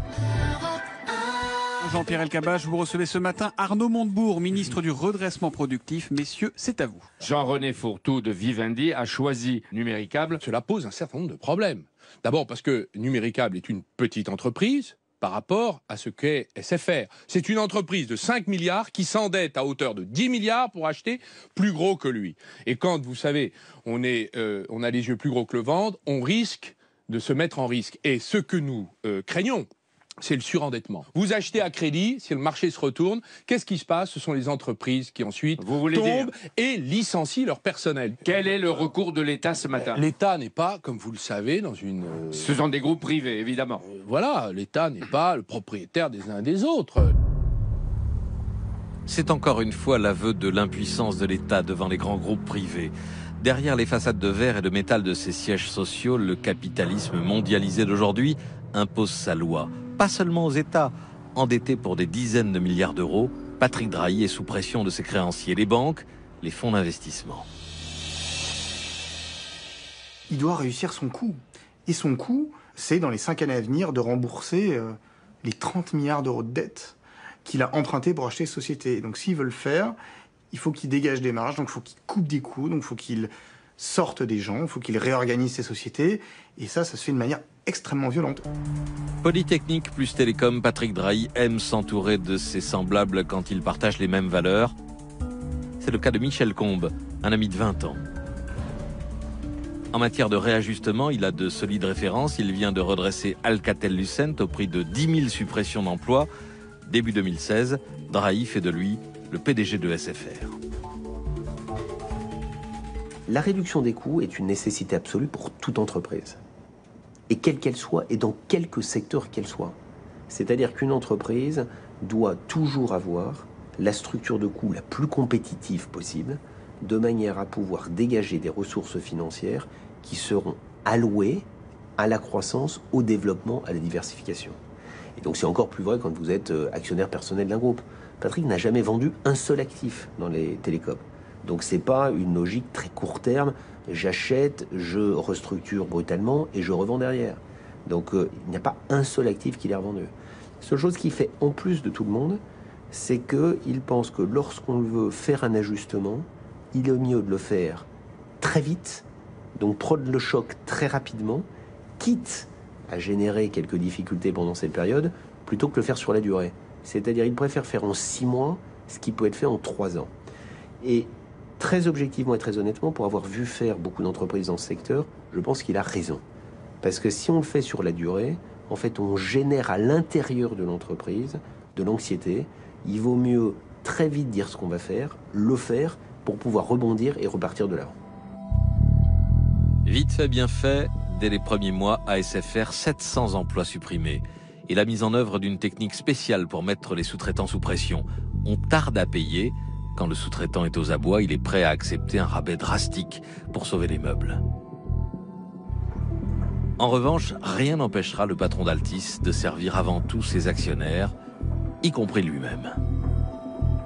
Jean-Pierre Elkabbach, vous recevez ce matin Arnaud Montebourg, ministre du redressement productif. Messieurs, c'est à vous. Jean-René Fourtou de Vivendi a choisi Numéricable. Cela pose un certain nombre de problèmes. D'abord parce que Numéricable est une petite entreprise par rapport à ce qu'est SFR. C'est une entreprise de 5 milliards qui s'endette à hauteur de 10 milliards pour acheter plus gros que lui. Et quand, vous savez, on a les yeux plus gros que le ventre, on risque de se mettre en risque. Et ce que nous craignons, c'est le surendettement. Vous achetez à crédit, si le marché se retourne, qu'est-ce qui se passe? Ce sont les entreprises qui ensuite tombent et licencient leur personnel. Quel est le recours de l'État ce matin? L'État n'est pas, comme vous le savez, dans une... Ce sont des groupes privés, évidemment. Voilà, l'État n'est pas le propriétaire des uns des autres. C'est encore une fois l'aveu de l'impuissance de l'État devant les grands groupes privés. Derrière les façades de verre et de métal de ces sièges sociaux, le capitalisme mondialisé d'aujourd'hui impose sa loi. Pas seulement aux États. Endettés pour des dizaines de milliards d'euros, Patrick Drahi est sous pression de ses créanciers, les banques, les fonds d'investissement. Il doit réussir son coup. Et son coup, c'est dans les 5 années à venir de rembourser les 30 milliards d'euros de dette qu'il a emprunté pour acheter cette société. Donc s'il veut le faire, il faut qu'il dégage des marges, donc il faut qu'il coupe des coûts, donc il faut qu'il sorte des gens, il faut qu'il réorganise ses sociétés. Et ça se fait de manière extrêmement violente. Polytechnique plus Télécom, Patrick Drahi aime s'entourer de ses semblables quand ils partagent les mêmes valeurs. C'est le cas de Michel Combes, un ami de 20 ans. En matière de réajustement, il a de solides références. Il vient de redresser Alcatel-Lucent au prix de 10 000 suppressions d'emplois. Début 2016, Drahi fait de lui le PDG de SFR. La réduction des coûts est une nécessité absolue pour toute entreprise. Et quelle qu'elle soit, et dans quelque secteur qu'elle soit. C'est-à-dire qu'une entreprise doit toujours avoir la structure de coûts la plus compétitive possible, de manière à pouvoir dégager des ressources financières qui seront allouées à la croissance, au développement, à la diversification. Et donc c'est encore plus vrai quand vous êtes actionnaire personnel d'un groupe. Patrick n'a jamais vendu un seul actif dans les télécoms. Donc c'est pas une logique très court terme, j'achète, je restructure brutalement et je revends derrière. Donc il n'y a pas un seul actif qu'il ait revendu. La seule chose qu'il fait en plus de tout le monde, c'est qu'il pense que lorsqu'on veut faire un ajustement, il est mieux de le faire très vite, donc prendre le choc très rapidement, quitte à générer quelques difficultés pendant cette période, plutôt que le faire sur la durée. C'est-à-dire il préfère faire en 6 mois ce qui peut être fait en 3 ans. Et très objectivement et très honnêtement, pour avoir vu faire beaucoup d'entreprises dans ce secteur, je pense qu'il a raison. Parce que si on le fait sur la durée, en fait, on génère à l'intérieur de l'entreprise de l'anxiété. Il vaut mieux très vite dire ce qu'on va faire, le faire, pour pouvoir rebondir et repartir de là. Vite fait, bien fait, dès les premiers mois, à SFR, 700 emplois supprimés. Et la mise en œuvre d'une technique spéciale pour mettre les sous-traitants sous pression. On tarde à payer. Quand le sous-traitant est aux abois, il est prêt à accepter un rabais drastique pour sauver les meubles. En revanche, rien n'empêchera le patron d'Altis de servir avant tout ses actionnaires, y compris lui-même.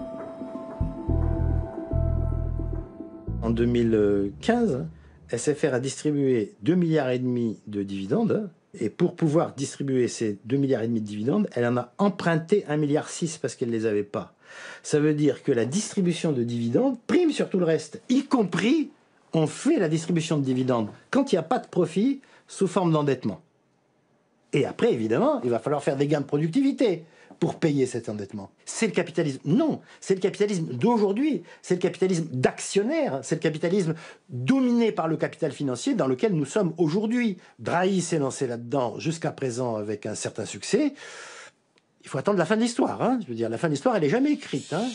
En 2015, SFR a distribué 2,5 milliards de dividendes. Et pour pouvoir distribuer ces 2,5 milliards de dividendes, elle en a emprunté 1,6 milliard parce qu'elle ne les avait pas. Ça veut dire que la distribution de dividendes prime sur tout le reste, y compris on fait la distribution de dividendes quand il n'y a pas de profit sous forme d'endettement. Et après, évidemment, il va falloir faire des gains de productivité pour payer cet endettement. C'est le capitalisme. Non, c'est le capitalisme d'aujourd'hui. C'est le capitalisme d'actionnaires. C'est le capitalisme dominé par le capital financier dans lequel nous sommes aujourd'hui. Drahi s'est lancé là-dedans jusqu'à présent avec un certain succès. Il faut attendre la fin de l'histoire. Hein. Je veux dire, la fin de l'histoire, elle n'est jamais écrite. Hein.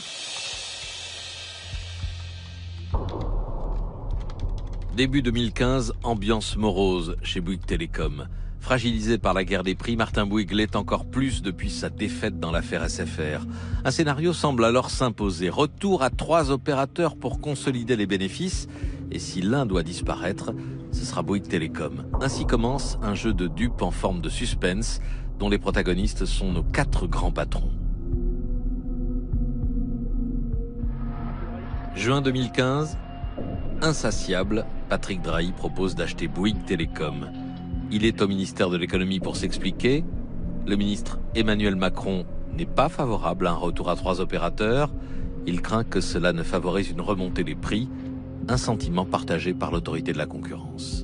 Début 2015, ambiance morose chez Bouygues Télécom. Fragilisé par la guerre des prix, Martin Bouygues l'est encore plus depuis sa défaite dans l'affaire SFR. Un scénario semble alors s'imposer. Retour à 3 opérateurs pour consolider les bénéfices. Et si l'un doit disparaître, ce sera Bouygues Télécom. Ainsi commence un jeu de dupes en forme de suspense, dont les protagonistes sont nos 4 grands patrons. Juin 2015, insatiable, Patrick Drahi propose d'acheter Bouygues Télécom. Il est au ministère de l'économie pour s'expliquer. Le ministre Emmanuel Macron n'est pas favorable à un retour à 3 opérateurs. Il craint que cela ne favorise une remontée des prix, un sentiment partagé par l'autorité de la concurrence.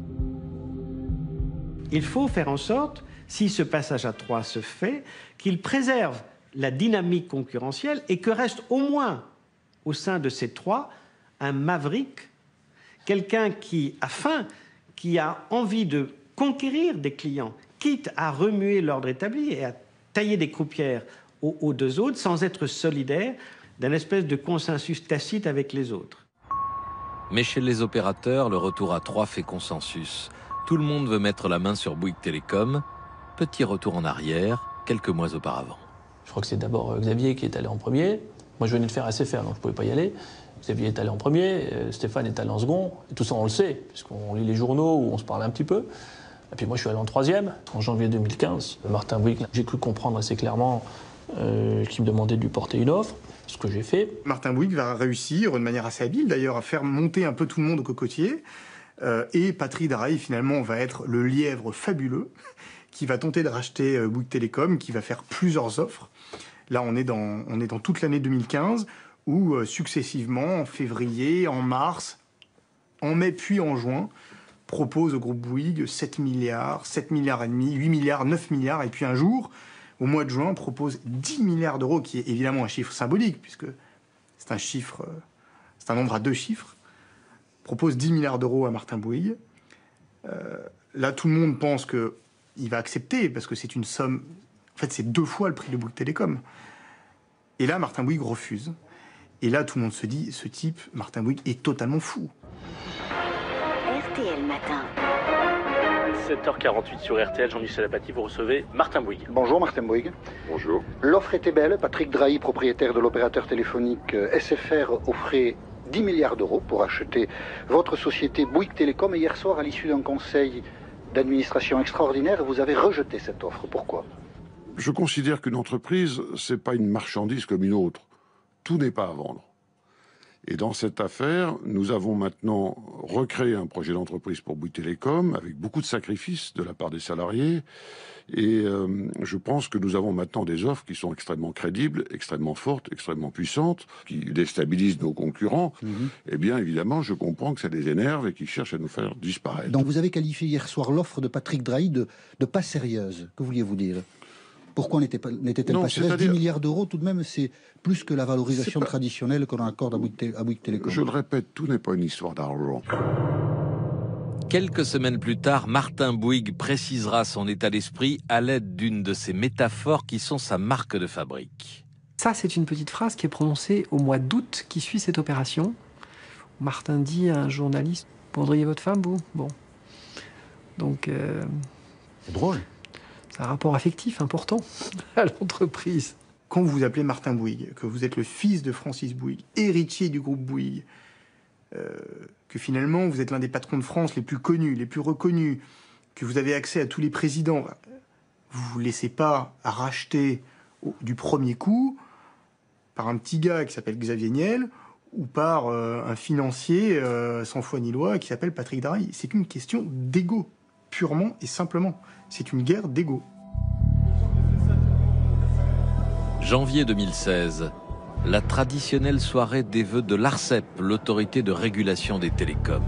Il faut faire en sorte, si ce passage à 3 se fait, qu'il préserve la dynamique concurrentielle et que reste au moins au sein de ces 3 un maverick, quelqu'un qui a faim, qui a envie de conquérir des clients, quitte à remuer l'ordre établi et à tailler des croupières aux 2 autres sans être solidaire d'un espèce de consensus tacite avec les autres. Mais chez les opérateurs, le retour à 3 fait consensus. Tout le monde veut mettre la main sur Bouygues Télécom. Petit retour en arrière, quelques mois auparavant. Je crois que c'est d'abord Xavier qui est allé en premier. Moi, je venais de faire SFR, donc je ne pouvais pas y aller. Xavier est allé en premier, Stéphane est allé en second. Et tout ça, on le sait, puisqu'on lit les journaux où on se parle un petit peu. Et puis moi, je suis allé en 3e, en janvier 2015. Martin Bouygues, j'ai cru comprendre assez clairement qu'il me demandait de lui porter une offre, ce que j'ai fait. Martin Bouygues va réussir, de manière assez habile d'ailleurs, à faire monter un peu tout le monde au cocotier. Et Patrick Drahi, finalement, va être le lièvre fabuleux qui va tenter de racheter Bouygues Télécom, qui va faire plusieurs offres. Là, on est dans toute l'année 2015, où successivement, en février, en mars, en mai puis en juin, propose au groupe Bouygues 7 milliards, 7 milliards et demi, 8 milliards, 9 milliards, et puis un jour, au mois de juin, propose 10 milliards d'euros, qui est évidemment un chiffre symbolique, puisque c'est un chiffre, c'est un nombre à 2 chiffres, propose 10 milliards d'euros à Martin Bouygues. Là, tout le monde pense qu'il va accepter, parce que c'est une somme, en fait, c'est 2 fois le prix de Bouygues Télécom. Et là, Martin Bouygues refuse. Et là, tout le monde se dit, ce type, Martin Bouygues, est totalement fou. RTL Matin. 7h48 sur RTL, Jean-Michel Apathy, vous recevez Martin Bouygues. Bonjour Martin Bouygues. Bonjour. L'offre était belle. Patrick Drahi, propriétaire de l'opérateur téléphonique SFR, offrait 10 milliards d'euros pour acheter votre société Bouygues Télécom. Et hier soir, à l'issue d'un conseil d'administration extraordinaire, vous avez rejeté cette offre. Pourquoi ? Je considère qu'une entreprise, c'est pas une marchandise comme une autre. Tout n'est pas à vendre. Et dans cette affaire, nous avons maintenant recréé un projet d'entreprise pour Bouygues Télécom avec beaucoup de sacrifices de la part des salariés. Et je pense que nous avons maintenant des offres qui sont extrêmement crédibles, extrêmement fortes, extrêmement puissantes, qui déstabilisent nos concurrents. Eh bien, évidemment, je comprends que ça les énerve et qu'ils cherchent à nous faire disparaître. Donc vous avez qualifié hier soir l'offre de Patrick Drahi de pas sérieuse. Que vouliez-vous dire ? Pourquoi n'était-elle pas sérieuse ? 10 milliards d'euros, tout de même, c'est plus que la valorisation traditionnelle qu'on accorde à Bouygues Télécom. Je le répète, tout n'est pas une histoire d'argent. Quelques semaines plus tard, Martin Bouygues précisera son état d'esprit à l'aide d'une de ces métaphores qui sont sa marque de fabrique. Ça, c'est une petite phrase qui est prononcée au mois d'août qui suit cette opération. Martin dit à un journaliste « Pondriez votre femme, vous ?» Bon. Donc... C'est drôle. C'est un rapport affectif important à l'entreprise. Quand vous vous appelez Martin Bouygues, que vous êtes le fils de Francis Bouygues, héritier du groupe Bouygues, que finalement vous êtes l'un des patrons de France les plus connus, les plus reconnus, que vous avez accès à tous les présidents, vous ne vous laissez pas racheter du premier coup par un petit gars qui s'appelle Xavier Niel ou par un financier sans foi ni loi qui s'appelle Patrick Drahi. C'est une question d'ego, purement et simplement. C'est une guerre d'ego. Janvier 2016, la traditionnelle soirée des vœux de l'ARCEP, l'autorité de régulation des télécoms.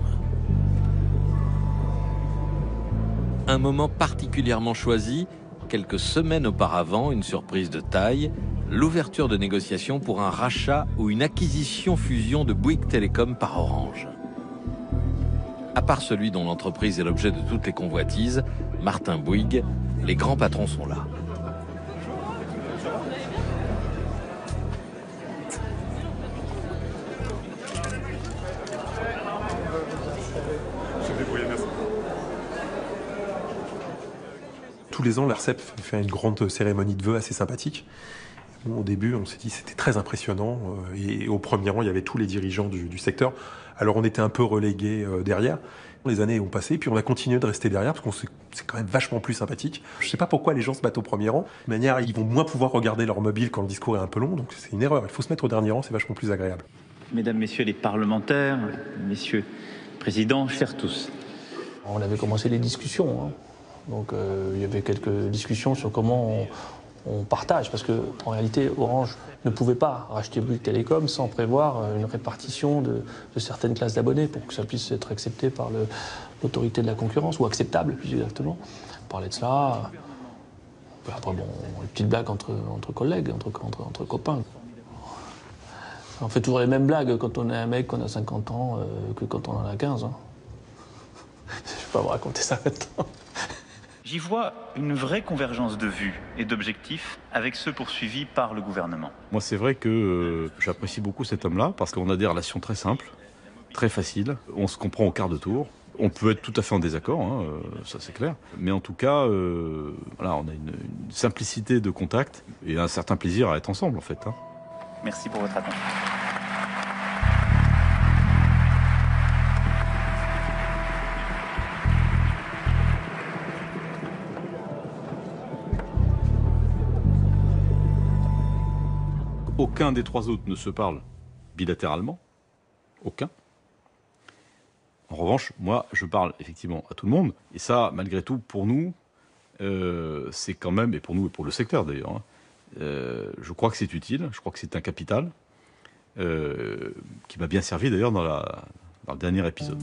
Un moment particulièrement choisi, quelques semaines auparavant, une surprise de taille, l'ouverture de négociations pour un rachat ou une acquisition-fusion de Bouygues Telecom par Orange. À part celui dont l'entreprise est l'objet de toutes les convoitises, Martin Bouygues, les grands patrons sont là. Tous les ans, l'ARCEP fait une grande cérémonie de vœux assez sympathique. Bon, au début, on s'est dit que c'était très impressionnant. Et au premier rang, il y avait tous les dirigeants du secteur. Alors on était un peu relégués derrière. Les années ont passé, puis on a continué de rester derrière parce que c'est quand même vachement plus sympathique. Je ne sais pas pourquoi les gens se battent au premier rang. De manière, ils vont moins pouvoir regarder leur mobile quand le discours est un peu long. Donc c'est une erreur. Il faut se mettre au dernier rang, c'est vachement plus agréable. Mesdames, Messieurs les parlementaires, Messieurs les présidents, chers tous. On avait commencé les discussions. Hein. Donc il y avait quelques discussions sur comment on partage, parce qu'en réalité, Orange ne pouvait pas racheter Bouygues Telecom sans prévoir une répartition de certaines classes d'abonnés pour que ça puisse être accepté par l'autorité de la concurrence, ou acceptable plus exactement. On parlait de cela. Après, bon, une petite blague entre collègues, entre copains. On fait toujours les mêmes blagues quand on est un mec, qu'on a 50 ans, que quand on en a 15. Hein. Je ne vais pas vous raconter ça maintenant. J'y vois une vraie convergence de vues et d'objectifs avec ceux poursuivis par le gouvernement. Moi, c'est vrai que j'apprécie beaucoup cet homme-là parce qu'on a des relations très simples, très faciles. On se comprend au quart de tour. On peut être tout à fait en désaccord, hein, ça c'est clair. Mais en tout cas, voilà, on a une simplicité de contact et un certain plaisir à être ensemble, en fait. Hein. Merci pour votre attention. Aucun des trois autres ne se parle bilatéralement. Aucun. En revanche, moi, je parle effectivement à tout le monde. Et ça, malgré tout, pour nous, c'est quand même, et pour nous et pour le secteur d'ailleurs, hein, je crois que c'est utile, je crois que c'est un capital qui m'a bien servi d'ailleurs dans le dernier épisode.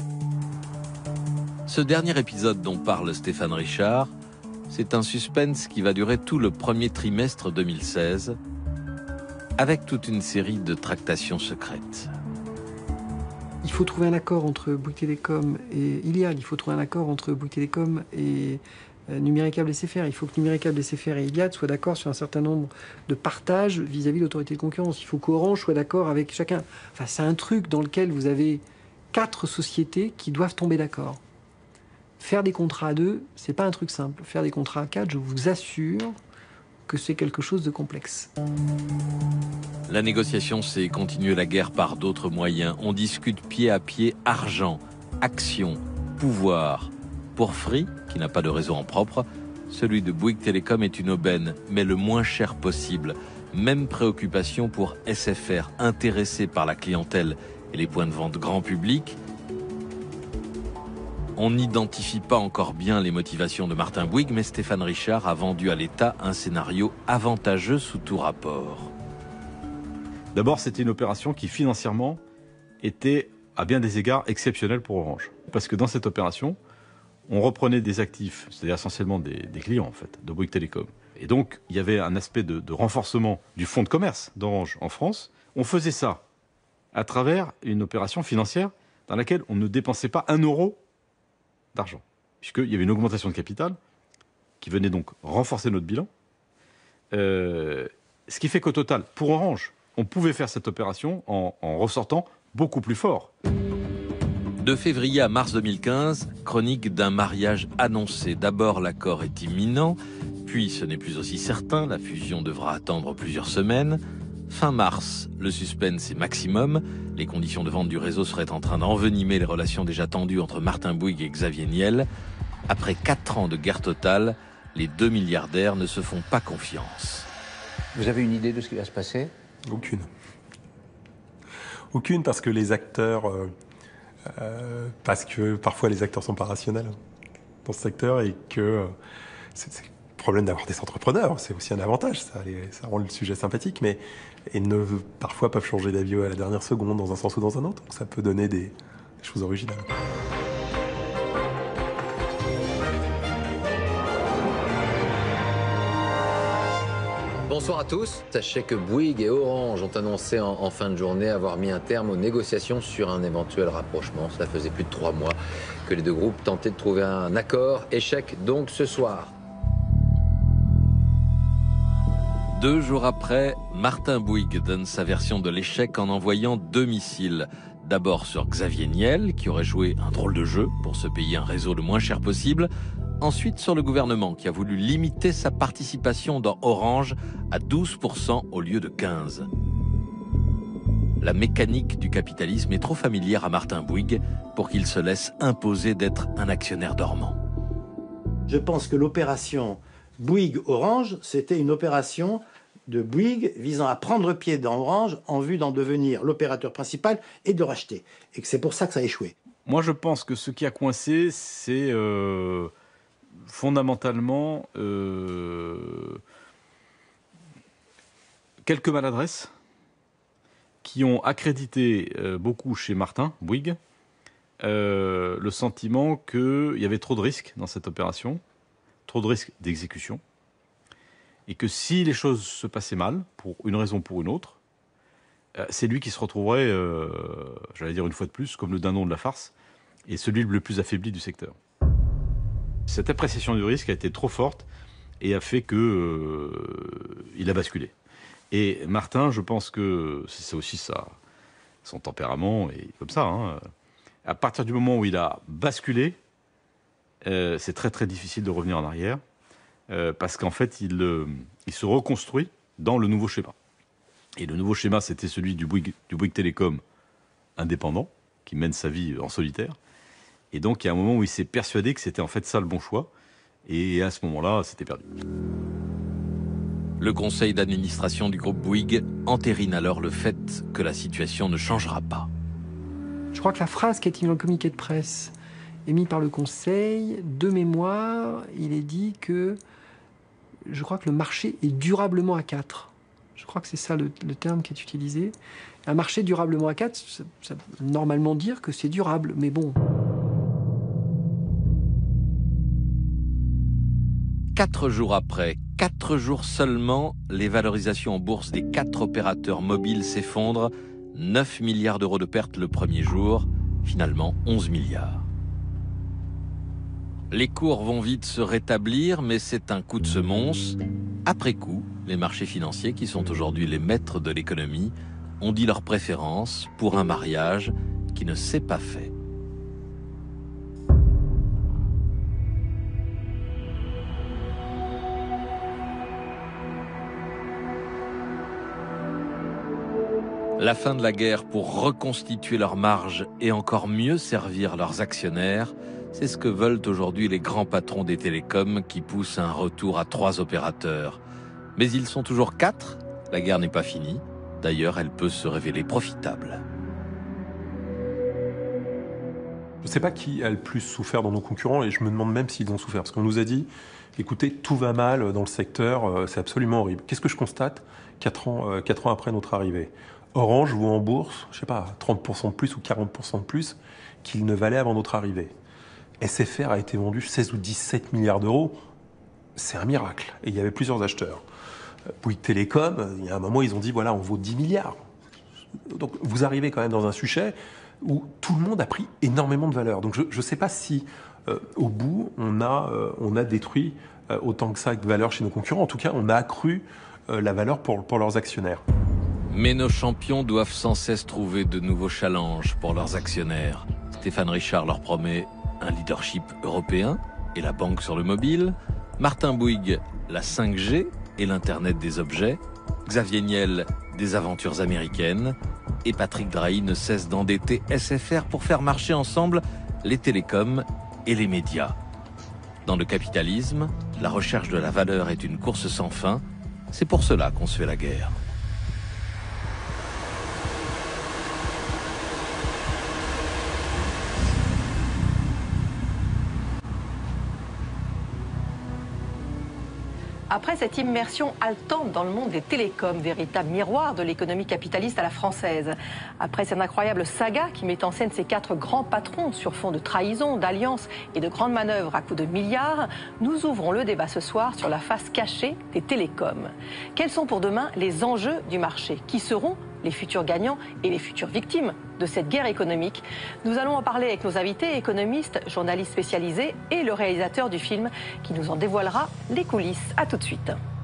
Ce dernier épisode dont parle Stéphane Richard, c'est un suspense qui va durer tout le premier trimestre 2016, avec toute une série de tractations secrètes. Il faut trouver un accord entre Bouygues Telecom et Iliad. Il faut trouver un accord entre Bouygues Telecom et Numéricable SFR. Il faut que Numéricable SFR et Iliad soient d'accord sur un certain nombre de partages vis-à-vis de l'autorité de concurrence. Il faut qu'Orange soit d'accord avec chacun. Enfin, c'est un truc dans lequel vous avez 4 sociétés qui doivent tomber d'accord. Faire des contrats à 2, c'est pas un truc simple. Faire des contrats à 4, je vous assure que c'est quelque chose de complexe. La négociation, c'est continuer la guerre par d'autres moyens. On discute pied à pied argent, action, pouvoir. Pour Free, qui n'a pas de réseau en propre, celui de Bouygues Telecom est une aubaine, mais le moins cher possible. Même préoccupation pour SFR, intéressé par la clientèle et les points de vente grand public. On n'identifie pas encore bien les motivations de Martin Bouygues, mais Stéphane Richard a vendu à l'État un scénario avantageux sous tout rapport. D'abord, c'était une opération qui, financièrement, était à bien des égards exceptionnelle pour Orange. Parce que dans cette opération, on reprenait des actifs, c'est-à-dire essentiellement des clients, en fait, de Bouygues Telecom. Et donc, il y avait un aspect de renforcement du fonds de commerce d'Orange en France. On faisait ça à travers une opération financière dans laquelle on ne dépensait pas 1 euro d'argent, puisqu'il y avait une augmentation de capital qui venait donc renforcer notre bilan. Ce qui fait qu'au total, pour Orange, on pouvait faire cette opération en ressortant beaucoup plus fort. De février à mars 2015, chronique d'un mariage annoncé. D'abord, l'accord est imminent, puis ce n'est plus aussi certain, la fusion devra attendre plusieurs semaines. Fin mars, le suspense est maximum. Les conditions de vente du réseau seraient en train d'envenimer les relations déjà tendues entre Martin Bouygues et Xavier Niel. Après 4 ans de guerre totale, les 2 milliardaires ne se font pas confiance. Vous avez une idée de ce qui va se passer ? Aucune. Aucune, parce que les acteurs... parce que parfois les acteurs sont pas rationnels dans ce secteur et que c'est le problème d'avoir des entrepreneurs. C'est aussi un avantage, ça rend le sujet sympathique, mais parfois peuvent changer d'avis à la dernière seconde, dans un sens ou dans un autre. Donc ça peut donner des choses originales. Bonsoir à tous. Sachez que Bouygues et Orange ont annoncé en fin de journée avoir mis un terme aux négociations sur un éventuel rapprochement. Cela faisait plus de 3 mois que les deux groupes tentaient de trouver un accord. Échec donc ce soir. 2 jours après, Martin Bouygues donne sa version de l'échec en envoyant 2 missiles. D'abord sur Xavier Niel, qui aurait joué un drôle de jeu pour se payer un réseau le moins cher possible. Ensuite sur le gouvernement, qui a voulu limiter sa participation dans Orange à 12% au lieu de 15%. La mécanique du capitalisme est trop familière à Martin Bouygues pour qu'il se laisse imposer d'être un actionnaire dormant. Je pense que l'opération Bouygues-Orange, c'était une opération de Bouygues visant à prendre pied dans Orange en vue d'en devenir l'opérateur principal et de le racheter. Et que c'est pour ça que ça a échoué. Moi, je pense que ce qui a coincé, c'est fondamentalement quelques maladresses qui ont accrédité beaucoup chez Martin Bouygues le sentiment qu'il y avait trop de risques dans cette opération, trop de risques d'exécution, et que si les choses se passaient mal, pour une raison ou pour une autre, c'est lui qui se retrouverait, j'allais dire une fois de plus, comme le dindon de la farce, et celui le plus affaibli du secteur. Cette appréciation du risque a été trop forte et a fait que il a basculé. Et Martin, je pense que c'est aussi son tempérament, et comme ça. Hein, à partir du moment où il a basculé, c'est très très difficile de revenir en arrière, parce qu'en fait, il se reconstruit dans le nouveau schéma. Et le nouveau schéma, c'était celui du Bouygues Télécom indépendant, qui mène sa vie en solitaire. Et donc, il y a un moment où il s'est persuadé que c'était en fait ça le bon choix. Et à ce moment-là, c'était perdu. Le conseil d'administration du groupe Bouygues entérine alors le fait que la situation ne changera pas. Je crois que la phrase qui est dans le communiqué de presse émis par le conseil, de mémoire, il est dit que je crois que le marché est durablement à 4. Je crois que c'est ça le terme qui est utilisé. Un marché durablement à 4, ça veut normalement dire que c'est durable, mais bon. 4 jours après, 4 jours seulement, les valorisations en bourse des 4 opérateurs mobiles s'effondrent. 9 milliards d'euros de pertes le premier jour, finalement 11 milliards. Les cours vont vite se rétablir, mais c'est un coup de semonce. Après coup, les marchés financiers, qui sont aujourd'hui les maîtres de l'économie, ont dit leur préférence pour un mariage qui ne s'est pas fait. La fin de la guerre pour reconstituer leurs marges et encore mieux servir leurs actionnaires, c'est ce que veulent aujourd'hui les grands patrons des télécoms qui poussent un retour à 3 opérateurs. Mais ils sont toujours 4, la guerre n'est pas finie. D'ailleurs, elle peut se révéler profitable. Je ne sais pas qui a le plus souffert dans nos concurrents et je me demande même s'ils ont souffert. Parce qu'on nous a dit, écoutez, tout va mal dans le secteur, c'est absolument horrible. Qu'est-ce que je constate 4 ans après notre arrivée? Orange vaut en bourse, je sais pas, 30% de plus ou 40% de plus qu'il ne valait avant notre arrivée. SFR a été vendu 16 ou 17 milliards d'euros. C'est un miracle. Et il y avait plusieurs acheteurs. Bouygues Télécom, il y a un moment, ils ont dit, voilà, on vaut 10 milliards. Donc, vous arrivez quand même dans un sujet où tout le monde a pris énormément de valeur. Donc, je ne sais pas si, au bout, on a détruit autant que ça de valeur chez nos concurrents. En tout cas, on a accru la valeur pour leurs actionnaires. Mais nos champions doivent sans cesse trouver de nouveaux challenges pour leurs actionnaires. Stéphane Richard leur promet un leadership européen et la banque sur le mobile. Martin Bouygues, la 5G et l'Internet des objets. Xavier Niel, des aventures américaines. Et Patrick Drahi ne cesse d'endetter SFR pour faire marcher ensemble les télécoms et les médias. Dans le capitalisme, la recherche de la valeur est une course sans fin. C'est pour cela qu'on se fait la guerre. Après cette immersion haletante dans le monde des télécoms, véritable miroir de l'économie capitaliste à la française, après cette incroyable saga qui met en scène ces 4 grands patrons sur fond de trahison, d'alliances et de grandes manœuvres à coups de milliards, nous ouvrons le débat ce soir sur la face cachée des télécoms. Quels sont pour demain les enjeux du marché? Qui seront les futurs gagnants et les futures victimes de cette guerre économique? Nous allons en parler avec nos invités, économistes, journalistes spécialisés et le réalisateur du film qui nous en dévoilera les coulisses. À tout de suite.